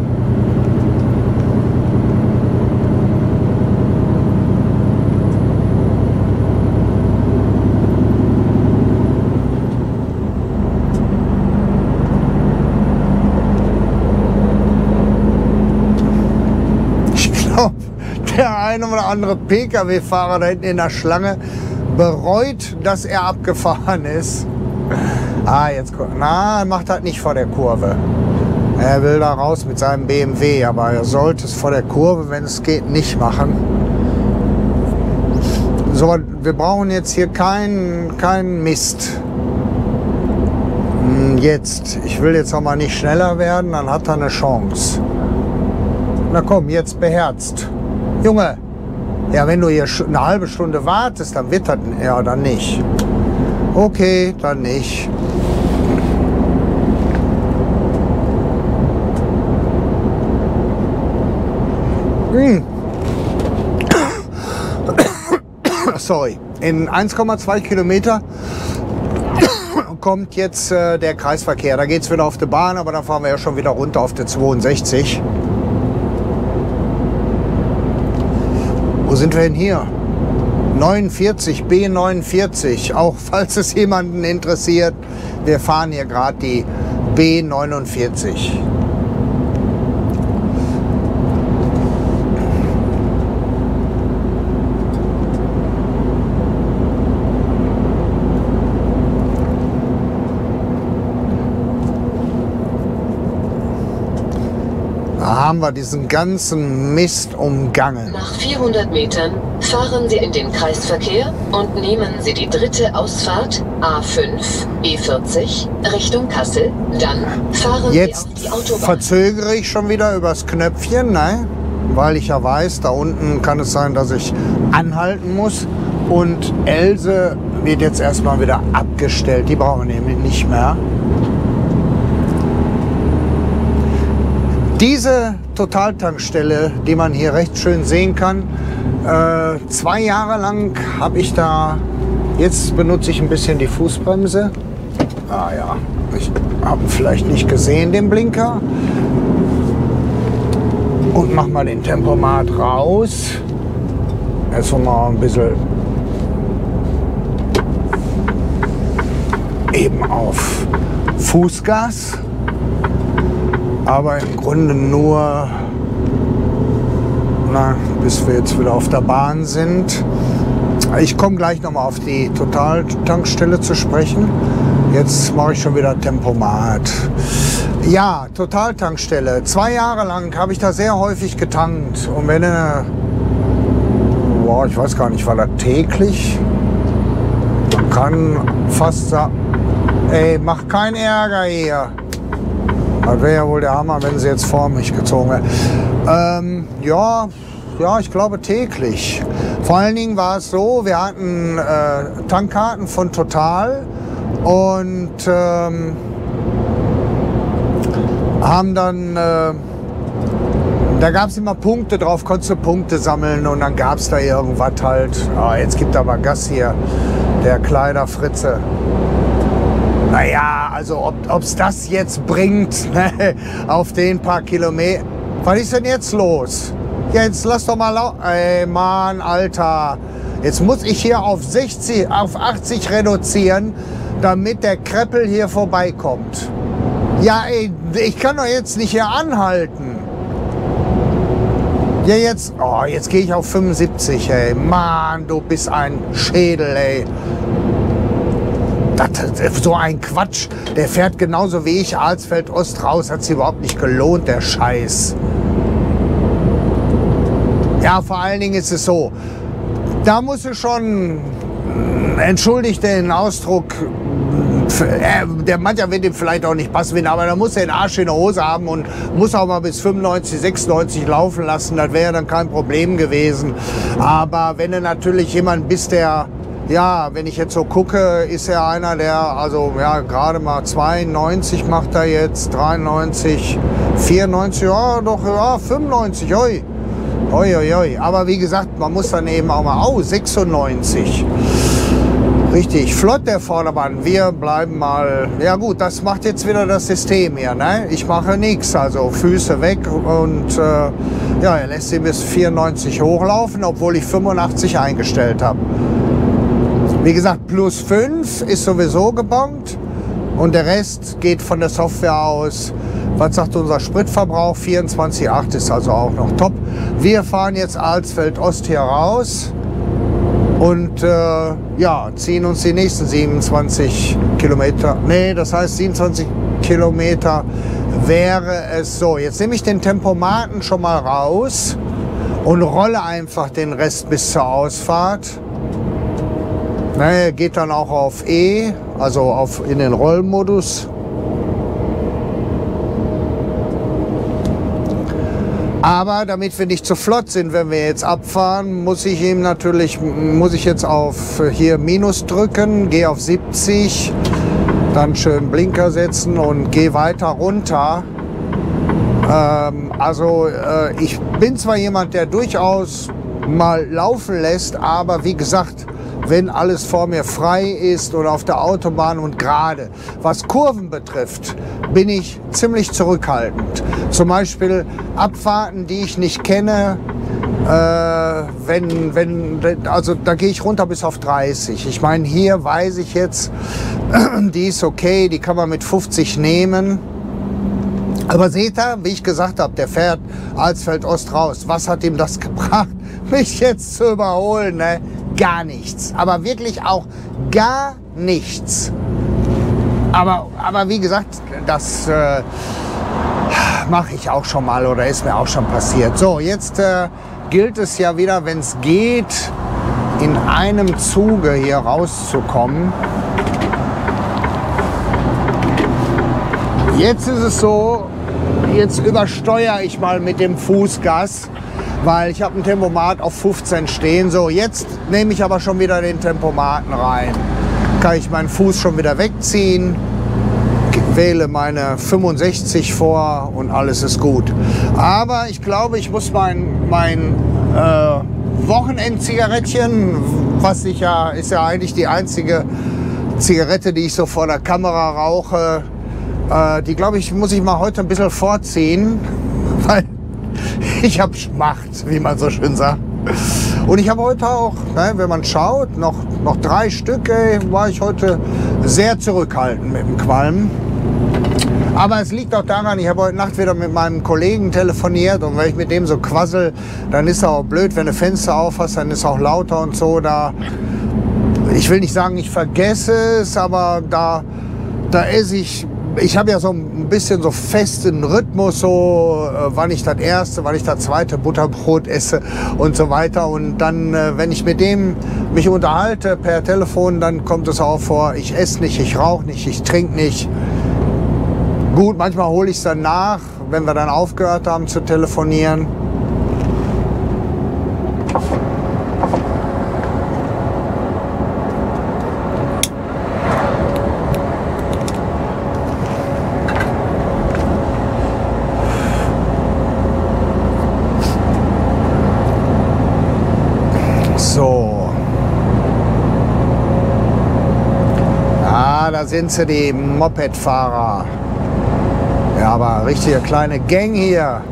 A: Der eine oder andere Pkw-Fahrer da hinten in der Schlange bereut, dass er abgefahren ist. Jetzt na, er macht das nicht vor der Kurve. Er will da raus mit seinem BMW, aber er sollte es vor der Kurve, wenn es geht, nicht machen. So, wir brauchen jetzt hier keinen Mist. Jetzt, ich will jetzt auch mal nicht schneller werden, dann hat er eine Chance. Na komm, jetzt beherzt. Junge, ja, wenn du hier eine halbe Stunde wartest, dann wird das, ja, dann nicht. Okay, dann nicht. sorry, in 1,2 Kilometer kommt jetzt der Kreisverkehr. Da geht es wieder auf die Bahn, aber dann fahren wir ja schon wieder runter auf der 62. Wo sind wir denn hier? 49, B49. Auch falls es jemanden interessiert, wir fahren hier gerade die B49. Da haben wir diesen ganzen Mist umgangen.
B: Nach 400 Metern fahren Sie in den Kreisverkehr und nehmen Sie die dritte Ausfahrt A5, E40 Richtung Kassel. Dann fahren
A: Jetzt
B: Sie auf die Autobahn.
A: verzögere ich schon wieder übers Knöpfchen, ne? Weil ich ja weiß, da unten kann es sein, dass ich anhalten muss. Und Else wird jetzt erstmal wieder abgestellt. Die brauchen wir nämlich nicht mehr. Diese Totaltankstelle, die man hier recht schön sehen kann, 2 Jahre lang habe ich da, jetzt benutze ich ein bisschen die Fußbremse. Ah ja, ich habe vielleicht nicht gesehen, den Blinker. Und mach mal den Tempomat raus. Jetzt mal ein bisschen eben auf Fußgas. Aber im Grunde nur, bis wir jetzt wieder auf der Bahn sind. Ich komme gleich nochmal auf die Totaltankstelle zu sprechen. Jetzt mache ich schon wieder Tempomat. Ja, Totaltankstelle. 2 Jahre lang habe ich da sehr häufig getankt. Und wenn boah, ich weiß gar nicht, war das täglich? Man kann fast sagen, ey, mach keinen Ärger hier. Das wäre ja wohl der Hammer, wenn sie jetzt vor mich gezogen wäre. Ja, ich glaube täglich. Vor allen Dingen war es so, wir hatten Tankkarten von Total und haben dann, da gab es immer Punkte drauf, konntest du Punkte sammeln und dann gab es da irgendwas halt. Oh, jetzt gibt aber Gas hier, der Kleiderfritze. Naja, also ob es das jetzt bringt, ne, auf den paar Kilometer. Was ist denn jetzt los? Ja, jetzt lass doch mal ey, Mann, Alter. Jetzt muss ich hier auf 80 reduzieren, damit der Kreppel hier vorbeikommt. Ja, ey, ich kann doch jetzt nicht hier anhalten. Ja, jetzt gehe ich auf 75, ey. Mann, du bist ein Schädel, ey. So ein Quatsch. Der fährt genauso wie ich Alsfeld Ost raus. Hat sich überhaupt nicht gelohnt, der Scheiß. Ja, vor allen Dingen ist es so. Da muss es schon, entschuldigt den Ausdruck, der mancher wird ihm vielleicht auch nicht passen, aber da muss er den Arsch in der Hose haben und muss auch mal bis 95, 96 laufen lassen. Das wäre dann kein Problem gewesen. Aber wenn du natürlich jemand bist, der, ja, wenn ich jetzt so gucke, ist er einer, der, also ja, gerade mal 92 macht er jetzt, 93, 94, ja, doch, ja, 95, oi. Oi, oi, oi. Aber wie gesagt, man muss dann eben auch mal, 96. Richtig, flott der Vordermann. Wir bleiben mal, ja gut, das macht jetzt wieder das System hier, ne? Ich mache nichts, also Füße weg und ja, er lässt sie bis 94 hochlaufen, obwohl ich 85 eingestellt habe. Wie gesagt, plus 5 ist sowieso gebongt und der Rest geht von der Software aus. Was sagt unser Spritverbrauch? 24,8 ist also auch noch top. Wir fahren jetzt Alsfeld Ost hier raus und ja, ziehen uns die nächsten 27 Kilometer. Nee, das heißt 27 Kilometer wäre es so. Jetzt nehme ich den Tempomaten schon mal raus und rolle einfach den Rest bis zur Ausfahrt. Ne, geht dann auch auf E, also in den Rollmodus. Aber damit wir nicht zu flott sind, wenn wir jetzt abfahren, muss ich jetzt auf hier Minus drücken, gehe auf 70, dann schön Blinker setzen und gehe weiter runter. Ich bin zwar jemand, der durchaus mal laufen lässt, aber wie gesagt, wenn alles vor mir frei ist oder auf der Autobahn und gerade. Was Kurven betrifft, bin ich ziemlich zurückhaltend. Zum Beispiel Abfahrten, die ich nicht kenne, also da gehe ich runter bis auf 30. Ich meine, hier weiß ich jetzt, die ist okay, die kann man mit 50 nehmen. Aber seht ihr, wie ich gesagt habe, der fährt Alsfeld Ost raus. Was hat ihm das gebracht, mich jetzt zu überholen? Ne? Gar nichts. Aber wirklich auch gar nichts. Aber wie gesagt, das mache ich auch schon mal oder ist mir auch schon passiert. So, jetzt gilt es ja wieder, wenn es geht, in einem Zuge hier rauszukommen. Jetzt ist es so, jetzt übersteuere ich mal mit dem Fußgas, weil ich habe ein Tempomat auf 15 stehen. So, jetzt nehme ich aber schon wieder den Tempomaten rein. Kann ich meinen Fuß schon wieder wegziehen, wähle meine 65 vor und alles ist gut. Aber ich glaube, ich muss mein Wochenendzigarettchen, was ich ja, ist ja eigentlich die einzige Zigarette, die ich so vor der Kamera rauche, die glaube ich, muss ich mal heute ein bisschen vorziehen, weil ich habe Schmacht, wie man so schön sagt. Und ich habe heute auch, ne, wenn man schaut, noch 3 Stück, war ich heute sehr zurückhaltend mit dem Qualm. Aber es liegt auch daran, ich habe heute Nacht wieder mit meinem Kollegen telefoniert und wenn ich mit dem so quassel, dann ist es auch blöd, wenn du Fenster auf hast, dann ist es auch lauter und so. Ich will nicht sagen, ich vergesse es, aber da esse ich habe ja so ein bisschen so festen Rhythmus, so wann ich das erste, wann ich das zweite Butterbrot esse und so weiter. Und dann, wenn ich mit dem mich unterhalte per Telefon, dann kommt es auch vor, ich esse nicht, ich rauche nicht, ich trinke nicht. Gut, manchmal hole ich es dann nach, wenn wir dann aufgehört haben zu telefonieren. Da sind sie, die Mopedfahrer. Ja, aber richtige kleine Gang hier.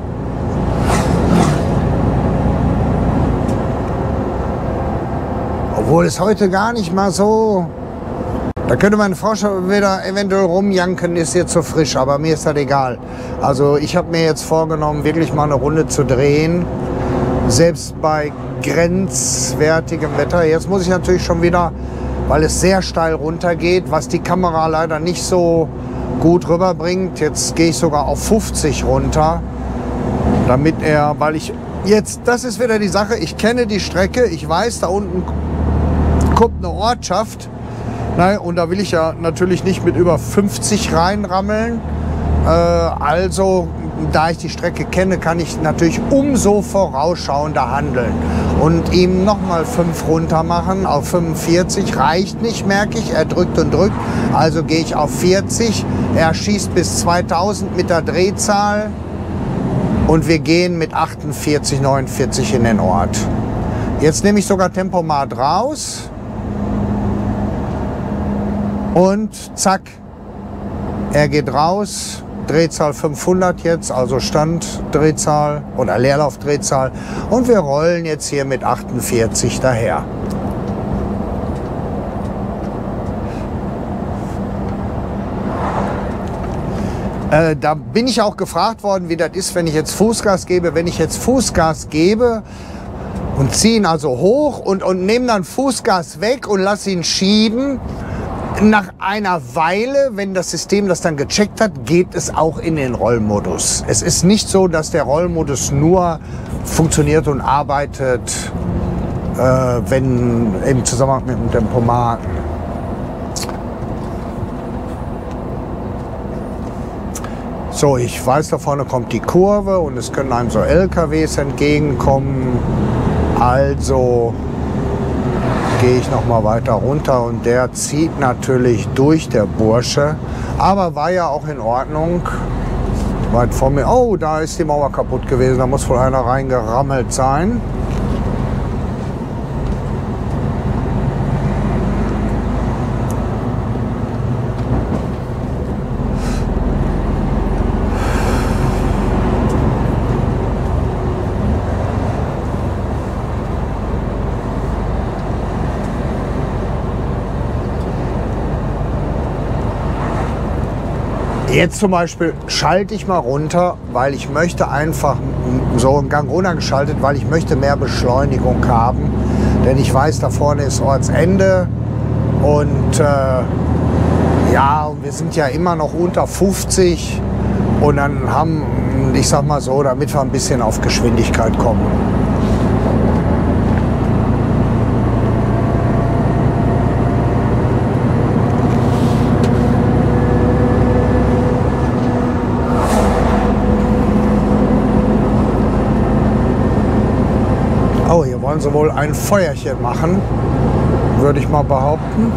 A: Obwohl es heute gar nicht mal so... Da könnte meine Frau schon wieder eventuell rumjanken, ist jetzt so frisch, aber mir ist das egal. Also ich habe mir jetzt vorgenommen, wirklich mal eine Runde zu drehen. Selbst bei grenzwertigem Wetter. Jetzt muss ich natürlich schon wieder... weil es sehr steil runter geht, was die Kamera leider nicht so gut rüberbringt. Jetzt gehe ich sogar auf 50 runter, weil ich jetzt, das ist wieder die Sache, ich kenne die Strecke, ich weiß, da unten kommt eine Ortschaft, und da will ich ja natürlich nicht mit über 50 reinrammeln. Also, da ich die Strecke kenne, kann ich natürlich umso vorausschauender handeln. Und ihm nochmal 5 runter machen auf 45 reicht nicht, merke ich. Er drückt und drückt, also gehe ich auf 40. Er schießt bis 2000 mit der Drehzahl und wir gehen mit 48, 49 in den Ort. Jetzt nehme ich sogar Tempomat raus und zack, er geht raus. Drehzahl 500 jetzt, also Standdrehzahl oder Leerlaufdrehzahl. Und wir rollen jetzt hier mit 48 daher. Da bin ich auch gefragt worden, wie das ist, wenn ich jetzt Fußgas gebe. Wenn ich jetzt Fußgas gebe und ziehe ihn also hoch und nehme dann Fußgas weg und lasse ihn schieben, nach einer Weile, wenn das System das dann gecheckt hat, geht es auch in den Rollmodus. Es ist nicht so, dass der Rollmodus nur funktioniert und arbeitet, wenn im Zusammenhang mit dem Tempomaten. So, ich weiß, da vorne kommt die Kurve und es können einem so LKWs entgegenkommen. Also gehe ich noch mal weiter runter und der zieht natürlich durch, der Bursche, aber war ja auch in Ordnung. Weit vor mir, oh, da ist die Mauer kaputt gewesen, da muss wohl einer reingerammelt sein. Jetzt zum Beispiel schalte ich mal runter, weil ich möchte einfach so einen Gang runtergeschaltet, weil ich möchte mehr Beschleunigung haben. Denn ich weiß, da vorne ist Ortsende und ja, wir sind ja immer noch unter 50 und dann haben, ich sag mal so, damit wir ein bisschen auf Geschwindigkeit kommen. Oh, hier wollen sie wohl ein Feuerchen machen, würde ich mal behaupten.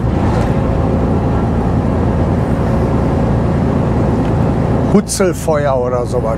A: Hutzelfeuer oder sowas.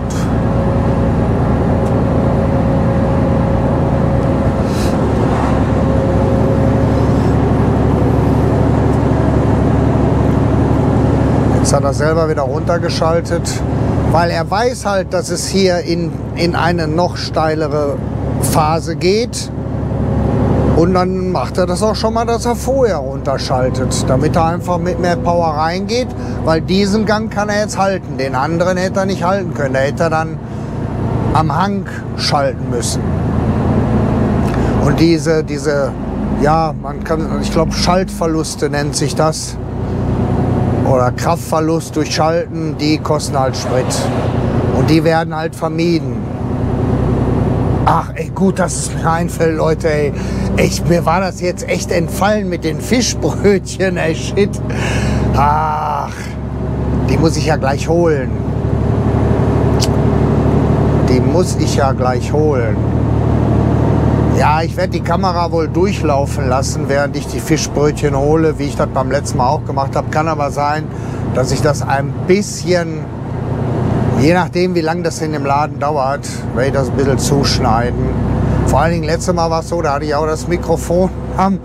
A: Jetzt hat er selber wieder runtergeschaltet, weil er weiß halt, dass es hier in eine noch steilere Phase geht. Und dann macht er das auch schon mal, dass er vorher runterschaltet, damit er einfach mit mehr Power reingeht, weil diesen Gang kann er jetzt halten. Den anderen hätte er nicht halten können. Da hätte er dann am Hang schalten müssen. Und diese, ja, man kann, ich glaube, Schaltverluste nennt sich das. Oder Kraftverlust durch Schalten, die kosten halt Sprit. Und die werden halt vermieden. Ach, ey, gut, dass es mir einfällt, Leute, ey. Echt, mir war das jetzt echt entfallen mit den Fischbrötchen, ey, shit. Ach, die muss ich ja gleich holen. Die muss ich ja gleich holen. Ja, ich werde die Kamera wohl durchlaufen lassen, während ich die Fischbrötchen hole, wie ich das beim letzten Mal auch gemacht habe. Kann aber sein, dass ich das ein bisschen, je nachdem wie lange das in dem Laden dauert, werde ich das ein bisschen zuschneiden. Vor allen Dingen, letztes Mal war es so, da hatte ich auch das Mikrofon am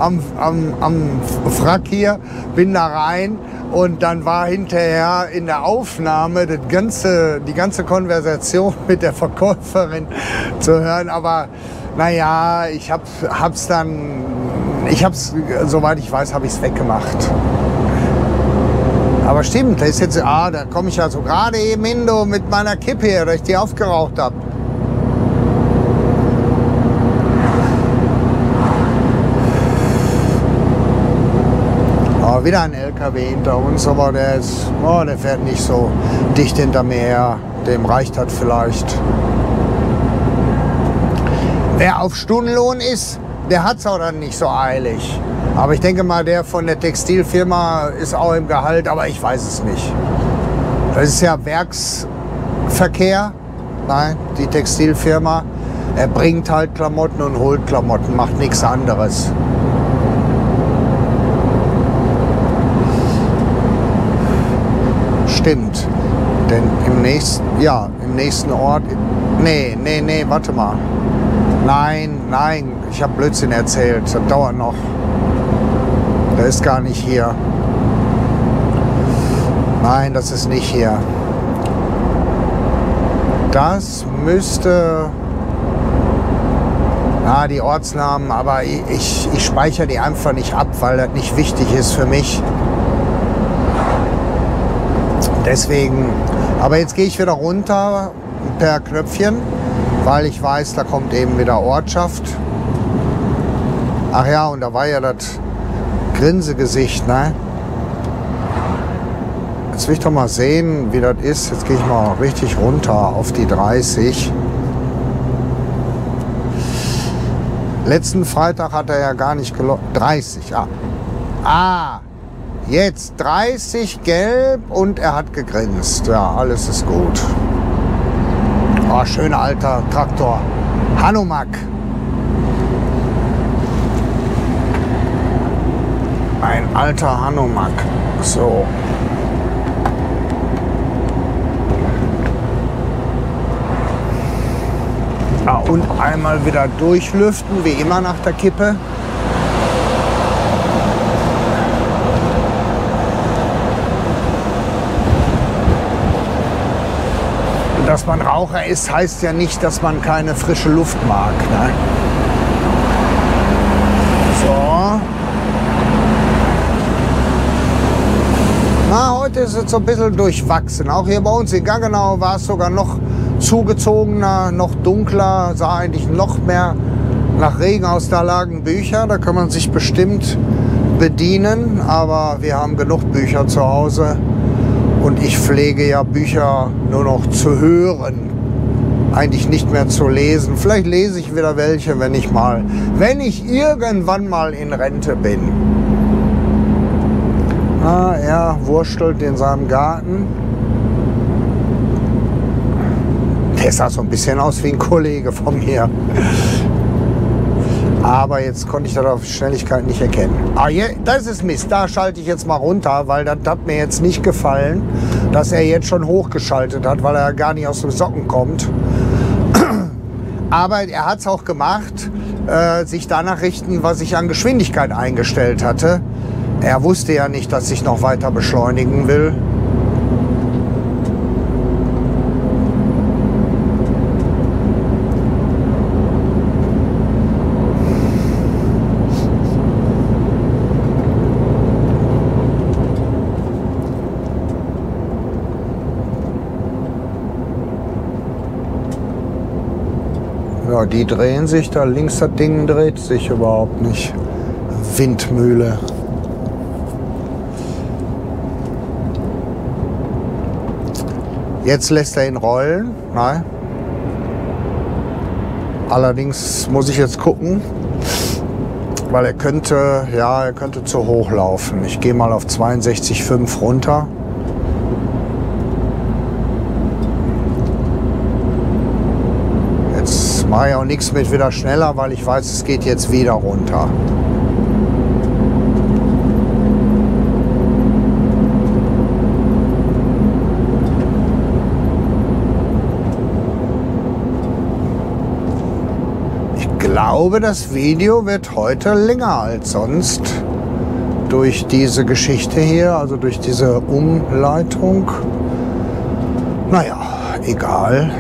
A: Frack hier, bin da rein und dann war hinterher in der Aufnahme die ganze Konversation mit der Verkäuferin zu hören. Aber naja, soweit ich weiß, habe ich es weggemacht. Aber stimmt, da ist jetzt, da komme ich ja so gerade eben hin mit meiner Kippe her, dass ich die aufgeraucht habe. Wieder ein LKW hinter uns, aber der fährt nicht so dicht hinter mir her. Dem reicht das vielleicht. Wer auf Stundenlohn ist, der hat es auch dann nicht so eilig. Aber ich denke mal, der von der Textilfirma ist auch im Gehalt, aber ich weiß es nicht. Das ist ja Werksverkehr, nein, die Textilfirma. Er bringt halt Klamotten und holt Klamotten, macht nichts anderes. Stimmt, denn im nächsten Ort, nee, warte mal. Nein, ich habe Blödsinn erzählt, das dauert noch. Der ist gar nicht hier. Nein, das ist nicht hier. Das müsste, die Ortsnamen, aber ich speichere die einfach nicht ab, weil das nicht wichtig ist für mich. Deswegen, aber jetzt gehe ich wieder runter per Knöpfchen, weil ich weiß, da kommt eben wieder Ortschaft. Ach ja, und da war ja das Grinsegesicht, ne? Jetzt will ich doch mal sehen, wie das ist. Jetzt gehe ich mal richtig runter auf die 30. Letzten Freitag hat er ja gar nicht gelockt. 30, jetzt 30 gelb und er hat gegrinst. Ja, alles ist gut. Oh, schöner alter Traktor. Hanomag. Ein alter Hanomag. So. Und einmal wieder durchlüften, wie immer nach der Kippe. Dass man Raucher ist, heißt ja nicht, dass man keine frische Luft mag. Ne? So. Heute ist es so ein bisschen durchwachsen. Auch hier bei uns in Gaggenau war es sogar noch zugezogener, noch dunkler, sah eigentlich noch mehr nach Regen aus. Da lagen Bücher, da kann man sich bestimmt bedienen, aber wir haben genug Bücher zu Hause und ich pflege ja Bücher nur noch zu hören, eigentlich nicht mehr zu lesen. Vielleicht lese ich wieder welche, wenn ich irgendwann mal in Rente bin. Ah, er wurstelt in seinem Garten. Der sah so ein bisschen aus wie ein Kollege von mir. Aber jetzt konnte ich das auf Schnelligkeit nicht erkennen. Ah, das ist Mist. Da schalte ich jetzt mal runter, weil das hat mir jetzt nicht gefallen, dass er jetzt schon hochgeschaltet hat, weil er gar nicht aus dem Socken kommt. Aber er hat es auch gemacht, sich danach richten, was ich an Geschwindigkeit eingestellt hatte. Er wusste ja nicht, dass ich noch weiter beschleunigen will. Ja, die drehen sich, da links das Ding dreht sich überhaupt nicht. Windmühle. Jetzt lässt er ihn rollen. Nein. Allerdings muss ich jetzt gucken, weil er könnte zu hoch laufen. Ich gehe mal auf 62,5 runter. Jetzt mache ich auch nichts mit wieder schneller, weil ich weiß, es geht jetzt wieder runter. Ich glaube, das Video wird heute länger als sonst durch diese Geschichte hier, also durch diese Umleitung. Naja, egal.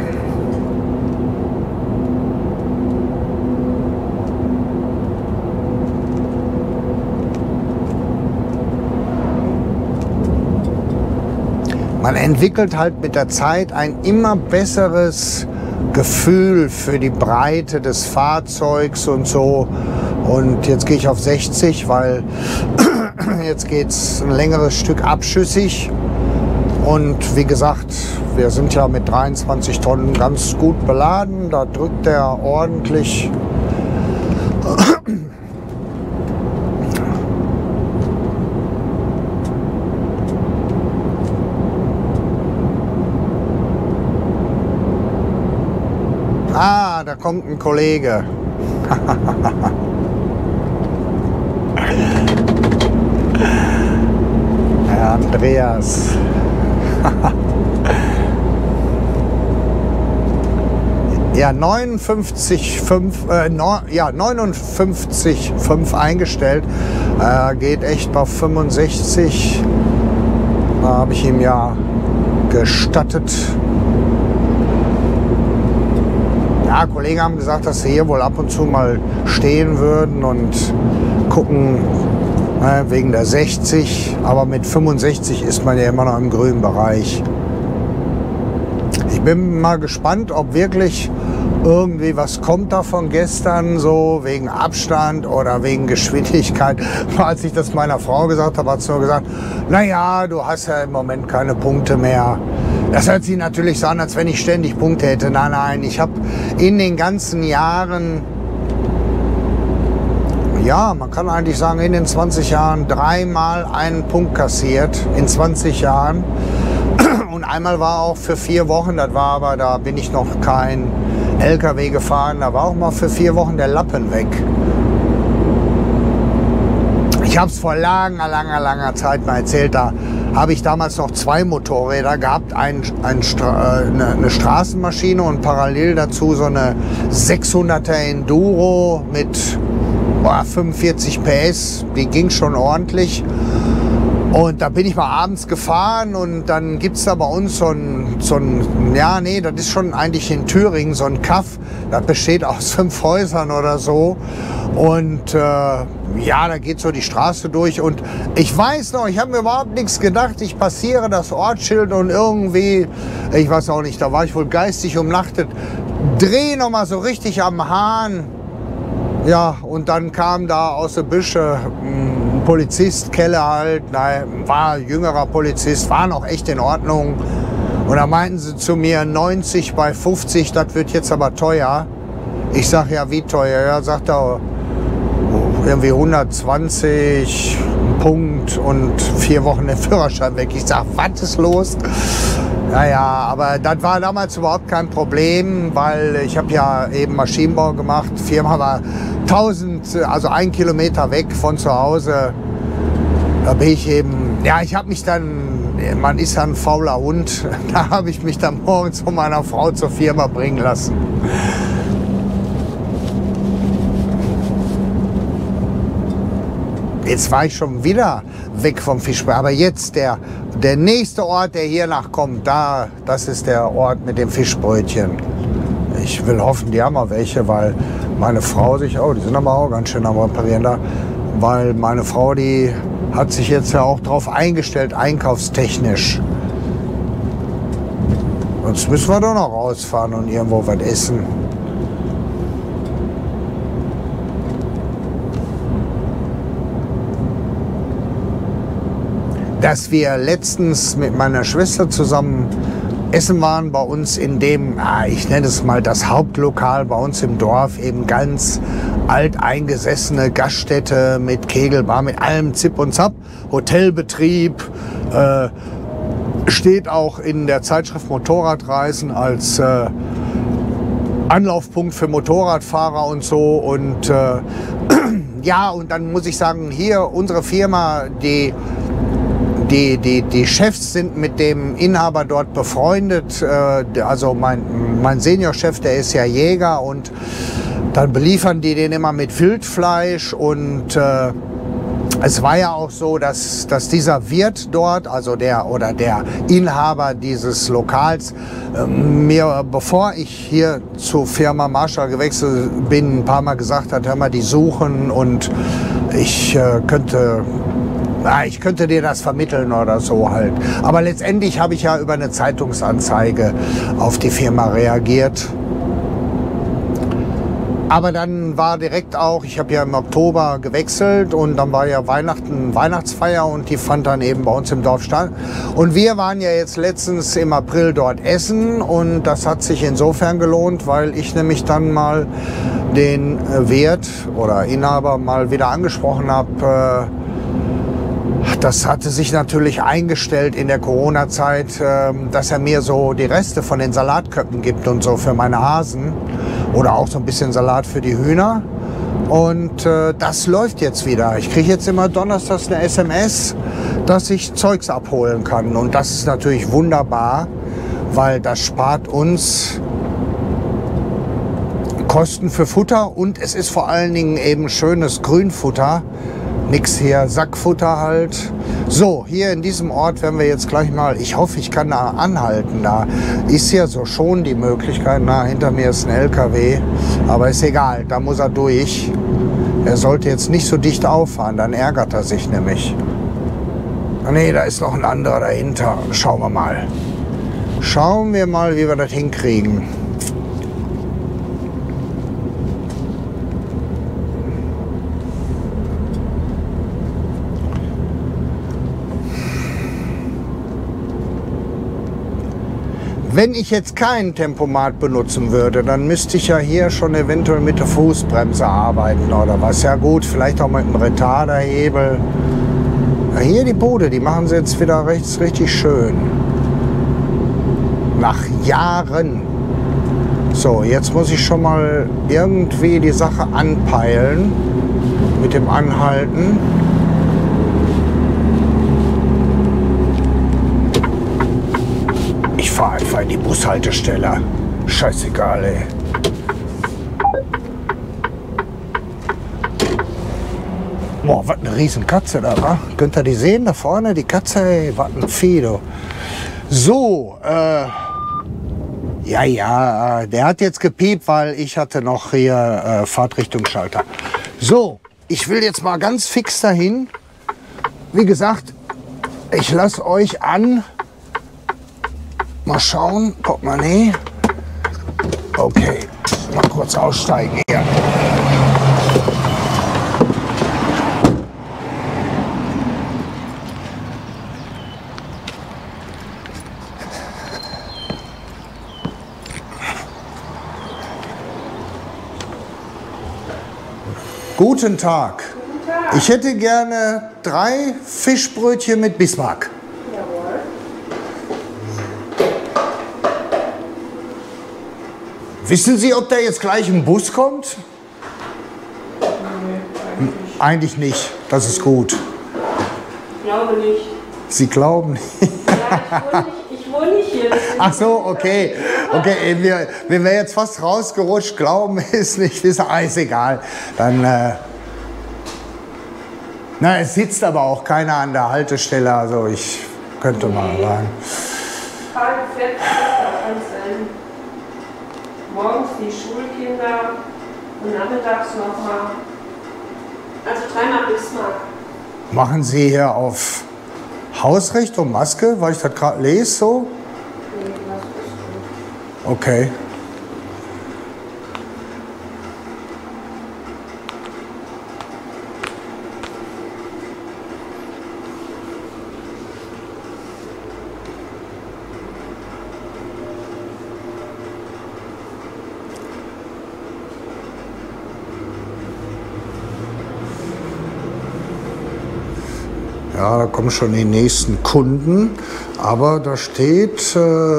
A: Man entwickelt halt mit der Zeit ein immer besseres Gefühl für die Breite des Fahrzeugs und so. Und jetzt gehe ich auf 60, weil jetzt geht es ein längeres Stück abschüssig. Und wie gesagt, wir sind ja mit 23 Tonnen ganz gut beladen. Da drückt er ordentlich. Ah, da kommt ein Kollege. Herr Andreas. Ja, 59,5 eingestellt. Geht echt bei 65. Da habe ich ihm ja gestattet. Ja, Kollegen haben gesagt, dass sie hier wohl ab und zu mal stehen würden und gucken, wegen der 60. Aber mit 65 ist man ja immer noch im grünen Bereich. Ich bin mal gespannt, ob wirklich irgendwie was kommt da von gestern, so wegen Abstand oder wegen Geschwindigkeit. Als ich das meiner Frau gesagt habe, hat sie nur gesagt, naja, du hast ja im Moment keine Punkte mehr. Das hört sich natürlich so an, als wenn ich ständig Punkte hätte. Nein, nein, ich habe in den ganzen Jahren, ja, man kann eigentlich sagen, in den 20 Jahren 3-mal einen Punkt kassiert. In 20 Jahren. Und einmal war auch für 4 Wochen, das war aber, da bin ich noch kein LKW gefahren, da war auch mal für 4 Wochen der Lappen weg. Ich habe es vor langer Zeit mal erzählt, da habe ich damals noch 2 Motorräder gehabt, eine Straßenmaschine und parallel dazu so eine 600er Enduro mit 45 PS, die ging schon ordentlich. Und da bin ich mal abends gefahren und dann gibt es da bei uns so ein, ja nee, das ist schon eigentlich in Thüringen, so ein Kaff, das besteht aus 5 Häusern oder so. Und ja, da geht so die Straße durch und ich weiß noch, ich habe mir überhaupt nichts gedacht, ich passiere das Ortsschild und irgendwie, ich weiß auch nicht, da war ich wohl geistig umnachtet, dreh noch mal so richtig am Hahn. Ja, und dann kam da aus der Büsche ein Polizist, Kelle halt, nein, war ein jüngerer Polizist, war noch echt in Ordnung. Und da meinten sie zu mir, 90 bei 50, das wird jetzt aber teuer. Ich sag, ja, wie teuer? Ja, sagt er, irgendwie 120, Punkt und 4 Wochen den Führerschein weg. Ich sag, was ist los? Naja, aber das war damals überhaupt kein Problem, weil ich habe ja eben Maschinenbau gemacht. Die Firma war 1 Kilometer weg von zu Hause. Da bin ich eben, ja, ich habe mich dann, man ist ja ein fauler Hund, da habe ich mich dann morgens von meiner Frau zur Firma bringen lassen. Jetzt war ich schon wieder weg vom Fischbrötchen. Aber jetzt der nächste Ort, der hier nachkommt, das ist der Ort mit dem Fischbrötchen. Ich will hoffen, die haben auch welche, weil meine Frau sich, oh, die sind aber auch ganz schön am Reparieren da, weil meine Frau, die hat sich jetzt ja auch drauf eingestellt, einkaufstechnisch. Sonst müssen wir doch noch rausfahren und irgendwo was essen. Dass wir letztens mit meiner Schwester zusammen essen waren bei uns in dem, ich nenne es mal das Hauptlokal bei uns im Dorf, eben ganz alteingesessene Gaststätte mit Kegelbar, mit allem Zip und Zap, Hotelbetrieb, steht auch in der Zeitschrift Motorradreisen als Anlaufpunkt für Motorradfahrer und so. Und ja, und dann muss ich sagen, hier unsere Firma, die Chefs sind mit dem Inhaber dort befreundet. Also mein Seniorchef, der ist ja Jäger und dann beliefern die den immer mit Wildfleisch. Und es war ja auch so, dass dieser Wirt dort, also der Inhaber dieses Lokals, mir, bevor ich hier zur Firma Marschall gewechselt bin, ein paar Mal gesagt hat, hör mal, die suchen und ich könnte dir das vermitteln oder so halt. Aber letztendlich habe ich ja über eine Zeitungsanzeige auf die Firma reagiert. Aber dann war direkt auch, ich habe ja im Oktober gewechselt und dann war ja Weihnachtsfeier und die fand dann eben bei uns im Dorf statt. Und wir waren ja jetzt letztens im April dort essen und das hat sich insofern gelohnt, weil ich nämlich dann mal den Wirt oder Inhaber mal wieder angesprochen habe. Das hatte sich natürlich eingestellt in der Corona-Zeit, dass er mir so die Reste von den Salatköpfen gibt und so für meine Hasen oder auch so ein bisschen Salat für die Hühner. Und das läuft jetzt wieder. Ich kriege jetzt immer donnerstags eine SMS, dass ich Zeugs abholen kann. Und das ist natürlich wunderbar, weil das spart uns Kosten für Futter und es ist vor allen Dingen eben schönes Grünfutter. Nix hier, Sackfutter halt. So, hier in diesem Ort werden wir jetzt gleich mal, ich hoffe, ich kann da anhalten. Da ist ja so schon die Möglichkeit, hinter mir ist ein LKW, aber ist egal, da muss er durch. Er sollte jetzt nicht so dicht auffahren, dann ärgert er sich nämlich. Nee, da ist noch ein anderer dahinter. Schauen wir mal. Schauen wir mal, wie wir das hinkriegen. Wenn ich jetzt keinen Tempomat benutzen würde, dann müsste ich ja hier schon eventuell mit der Fußbremse arbeiten oder was. Ja gut, vielleicht auch mit einem Retarderhebel. Ja, hier die Bude, die machen sie jetzt wieder richtig schön. Nach Jahren. So, jetzt muss ich schon mal irgendwie die Sache anpeilen mit dem Anhalten. Ich fahre einfach in die Bushaltestelle. Scheißegal, ey. Boah, was eine riesen Katze da, wa? Könnt ihr die sehen da vorne? Die Katze, ey, was ein Vieh, du. So, ja, der hat jetzt gepiept, weil ich hatte noch hier Fahrtrichtungsschalter. So, ich will jetzt mal ganz fix dahin. Wie gesagt, ich lasse euch an. Mal schauen, Portemonnaie. Okay, mal kurz aussteigen hier. Guten Tag.
C: Guten Tag.
A: Ich hätte gerne 3 Fischbrötchen mit Bismarck.
C: Jawohl.
A: Wissen Sie, ob da jetzt gleich ein Bus kommt?
C: Nee,
A: Eigentlich nicht. Das ist gut.
C: ich glaube nicht.
A: Sie glauben nicht.
C: Ja, ich wohne nicht hier.
A: Ach so, okay. Okay, wir wären jetzt fast rausgerutscht. Glauben ist nicht, ist egal. Dann, na, es sitzt aber auch keiner an der Haltestelle. Also ich könnte mal sagen.
C: Frage fährt ganz selten. Morgens die Schulkinder und nachmittags nochmal. Also 3-mal Bismarck.
A: Machen Sie hier auf Hausrecht und Maske, weil ich das gerade lese so?
C: Nee, das ist gut.
A: Okay. Ja, da kommen schon die nächsten Kunden, aber da steht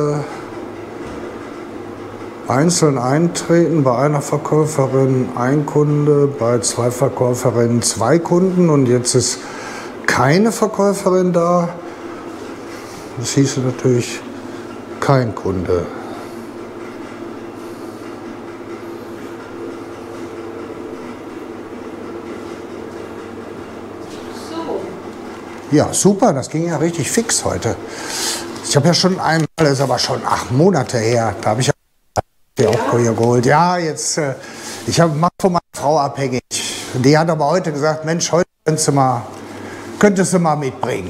A: einzeln eintreten, bei einer Verkäuferin ein Kunde, bei 2 Verkäuferinnen 2 Kunden und jetzt ist keine Verkäuferin da. Das hieße natürlich kein Kunde. Ja, super, das ging ja richtig fix heute. Ich habe ja schon einmal, das ist aber schon 8 Monate her, da habe ich ja auch hier geholt. Ja, jetzt, ich mache von meiner Frau abhängig. Die hat aber heute gesagt, Mensch, heute könntest du mal mitbringen.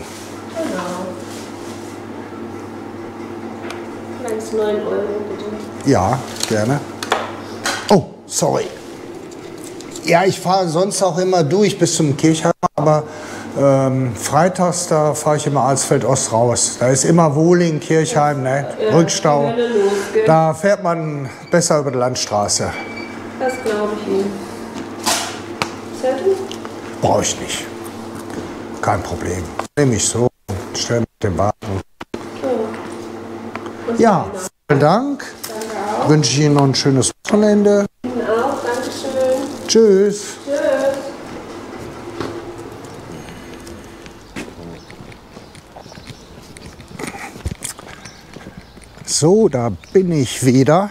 C: Genau. 9 Euro bitte.
A: Ja, gerne. Oh, sorry. Ja, ich fahre sonst auch immer durch bis zum Kirchheim, aber freitags, da fahre ich immer Alsfeld-Ost raus. Da ist immer Wohling, Kirchheim, ne?
C: Ja,
A: Rückstau.
C: die Hölle los, gell?
A: Da fährt man besser über die Landstraße.
C: Das glaube ich Ihnen. Zettel?
A: Brauche ich nicht. Kein Problem. Nehme ich so und stelle mit dem Wagen.
C: Oh.
A: Ja, vielen Dank.
C: Danke auch.
A: Wünsche ich Ihnen noch ein schönes Wochenende.
C: Ihnen auch. Dankeschön.
A: Tschüss.
C: Tschüss.
A: So, da bin ich wieder.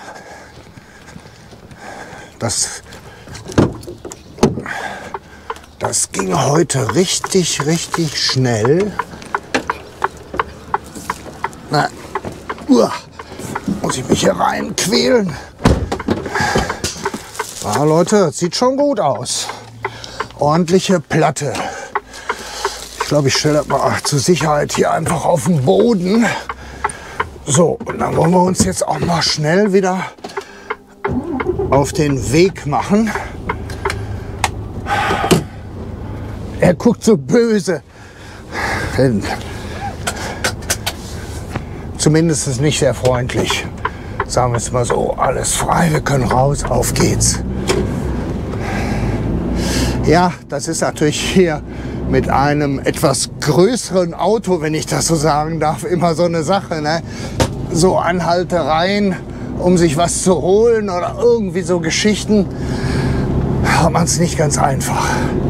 A: Das ging heute richtig schnell. Na, muss ich mich hier reinquälen? Ja, Leute, das sieht schon gut aus. Ordentliche Platte. Ich glaube, ich stelle das mal zur Sicherheit hier einfach auf den Boden. So, und dann wollen wir uns jetzt auch mal schnell wieder auf den Weg machen. Er guckt so böse. Zumindest ist nicht sehr freundlich. Sagen wir es mal so, alles frei, wir können raus, auf geht's. Ja, das ist natürlich hier mit einem etwas größeren Auto, wenn ich das so sagen darf, immer so eine Sache, ne? So Anhaltereien, um sich was zu holen oder irgendwie so Geschichten, hat man es nicht ganz einfach.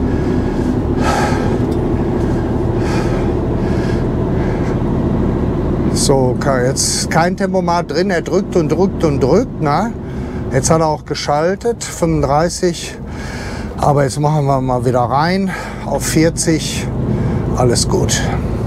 A: So, jetzt kein Tempomat drin, er drückt und drückt und drückt, na? Jetzt hat er auch geschaltet, 35. Aber jetzt machen wir mal wieder rein auf 40. Alles gut.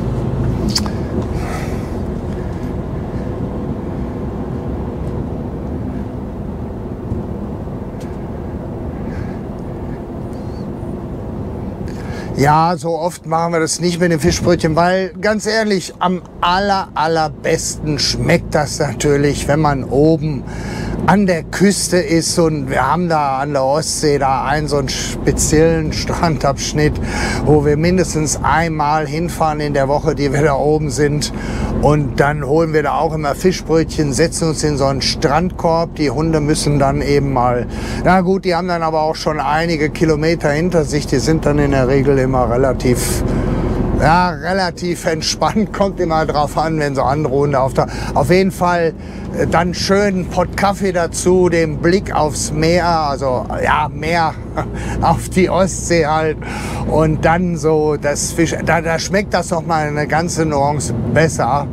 A: Ja, so oft machen wir das nicht mit den Fischbrötchen, weil ganz ehrlich, am allerbesten schmeckt das natürlich, wenn man oben an der Küste ist, und wir haben da an der Ostsee da so einen speziellen Strandabschnitt, wo wir mindestens einmal hinfahren in der Woche, die wir da oben sind, und dann holen wir da auch immer Fischbrötchen, setzen uns in so einen Strandkorb. Die Hunde müssen dann eben mal, na gut, die haben dann aber auch schon einige Kilometer hinter sich, die sind dann in der Regel immer relativ entspannt, kommt immer drauf an, wenn so andere Hunde auf jeden Fall dann schön einen Pott Kaffee dazu, den Blick aufs Meer, also ja, Meer, auf die Ostsee halt, und dann so das Fisch, da schmeckt das noch mal eine ganze Nuance besser.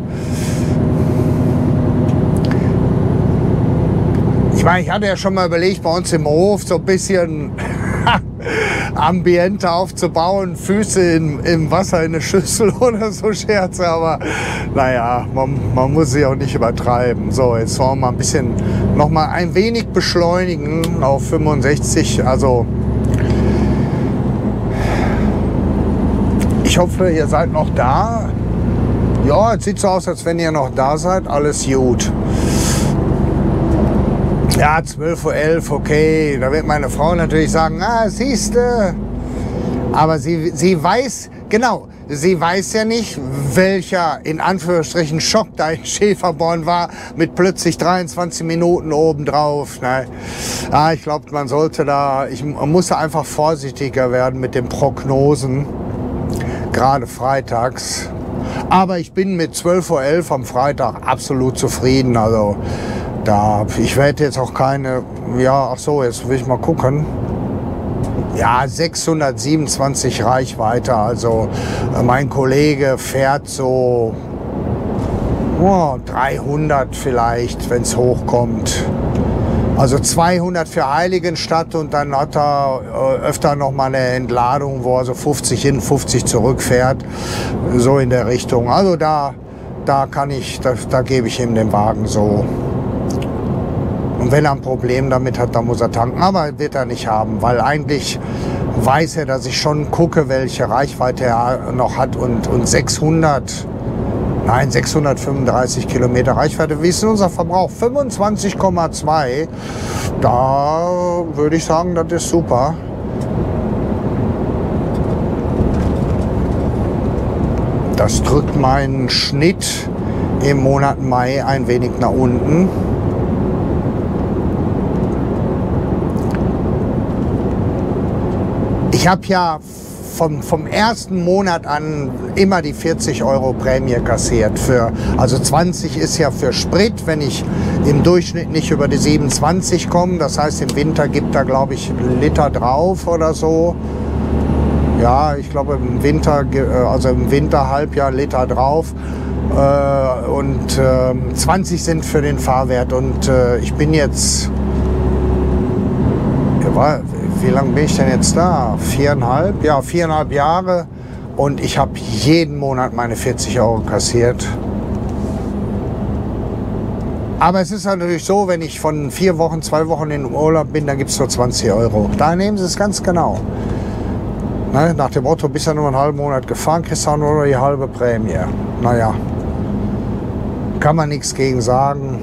A: Ich meine, ich hatte ja schon mal überlegt, bei uns im Hof so ein bisschen Ambiente aufzubauen, Füße im Wasser in eine Schüssel oder so Scherze, aber naja, man muss sie auch nicht übertreiben. So, jetzt wollen wir mal ein bisschen, noch mal ein wenig beschleunigen auf 65, also ich hoffe, ihr seid noch da. Ja, es sieht so aus, als wenn ihr noch da seid, alles gut. Ja, 12:11 Uhr, okay, da wird meine Frau natürlich sagen, siehste. Aber sie weiß, genau, sie weiß ja nicht, welcher, in Anführungsstrichen, Schock da in Schäferborn war, mit plötzlich 23 Minuten obendrauf. Ne? Ja, ich glaube, man muss einfach vorsichtiger werden mit den Prognosen, gerade freitags. Aber ich bin mit 12:11 Uhr am Freitag absolut zufrieden, also ich werde jetzt auch keine, jetzt will ich mal gucken. Ja, 627 Reichweite, also mein Kollege fährt so 300 vielleicht, wenn es hochkommt. Also 200 für Heiligenstadt, und dann hat er öfter noch mal eine Entladung, wo er so 50 hin, 50 zurückfährt, so in der Richtung. Also da gebe ich ihm den Wagen so. Und wenn er ein Problem damit hat, dann muss er tanken. Aber wird er nicht haben, weil eigentlich weiß er, dass ich schon gucke, welche Reichweite er noch hat. Und 635 Kilometer Reichweite. Wie ist denn unser Verbrauch? 25,2. Da würde ich sagen, das ist super. Das drückt meinen Schnitt im Monat Mai ein wenig nach unten. Ich habe ja vom ersten Monat an immer die 40 € Prämie kassiert. Also 20 ist ja für Sprit, wenn ich im Durchschnitt nicht über die 27 komme. Das heißt, im Winter gibt er, glaube ich, einen Liter drauf oder so. Ja, ich glaube im Winterhalbjahr Liter drauf. Und 20 sind für den Fahrwert. Und ich bin jetzt... Wie lange bin ich denn jetzt da? 4,5? Ja, 4,5 Jahre. Und ich habe jeden Monat meine 40 € kassiert. Aber es ist natürlich so, wenn ich von 4 Wochen, 2 Wochen in Urlaub bin, dann gibt es nur 20 €. Da nehmen Sie es ganz genau. Ne? Nach dem Motto, bist ja nur einen halben Monat gefahren, kriegst du nur die halbe Prämie. Naja, kann man nichts gegen sagen.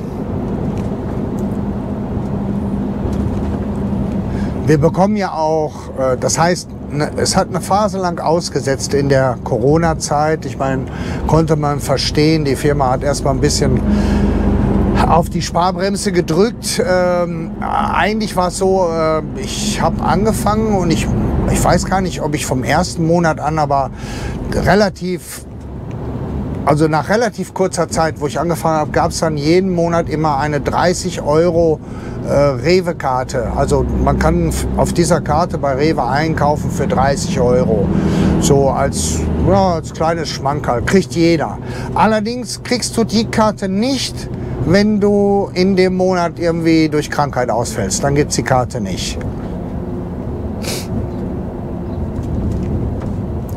A: Wir bekommen ja auch, das heißt, es hat eine Phase lang ausgesetzt in der Corona-Zeit. Ich meine, konnte man verstehen, die Firma hat erstmal ein bisschen auf die Sparbremse gedrückt. Eigentlich war es so, ich habe angefangen und ich weiß gar nicht, ob ich vom ersten Monat an, aber nach relativ kurzer Zeit, wo ich angefangen habe, gab es dann jeden Monat immer eine 30 € Rewe-Karte. Also man kann auf dieser Karte bei Rewe einkaufen für 30 €. So als kleines Schmankerl. Kriegt jeder. Allerdings kriegst du die Karte nicht, wenn du in dem Monat irgendwie durch Krankheit ausfällst. Dann gibt es die Karte nicht.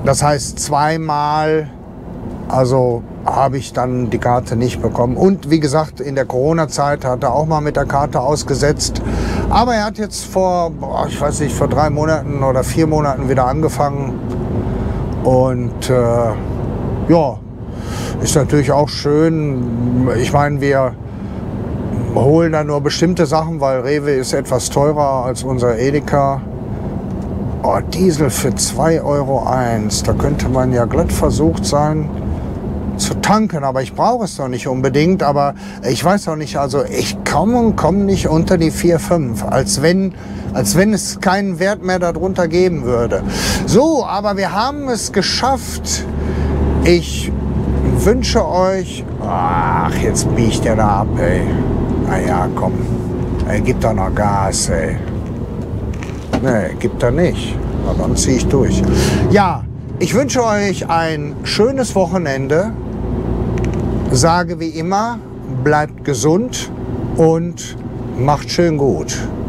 A: Das heißt, zweimal, also habe ich dann die Karte nicht bekommen. Und wie gesagt, in der Corona-Zeit hat er auch mal mit der Karte ausgesetzt. Aber er hat jetzt vor 3 Monaten oder 4 Monaten wieder angefangen. Und ja, ist natürlich auch schön. Ich meine, wir holen da nur bestimmte Sachen, weil Rewe ist etwas teurer als unser Edeka. Oh, Diesel für 2,01 €. Da könnte man ja glatt versucht sein zu tanken, aber ich brauche es doch nicht unbedingt. Aber ich weiß auch nicht, also ich komme nicht unter die 4,5, als wenn es keinen Wert mehr darunter geben würde. So, aber wir haben es geschafft. Ich wünsche euch, ach, jetzt biegt der da ab, ey. Na ja, komm, ey, gib doch noch Gas, ey. Nee, gibt er nicht. Aber dann ziehe ich durch. Ja, ich wünsche euch ein schönes Wochenende. Sage wie immer, bleibt gesund und macht schön gut.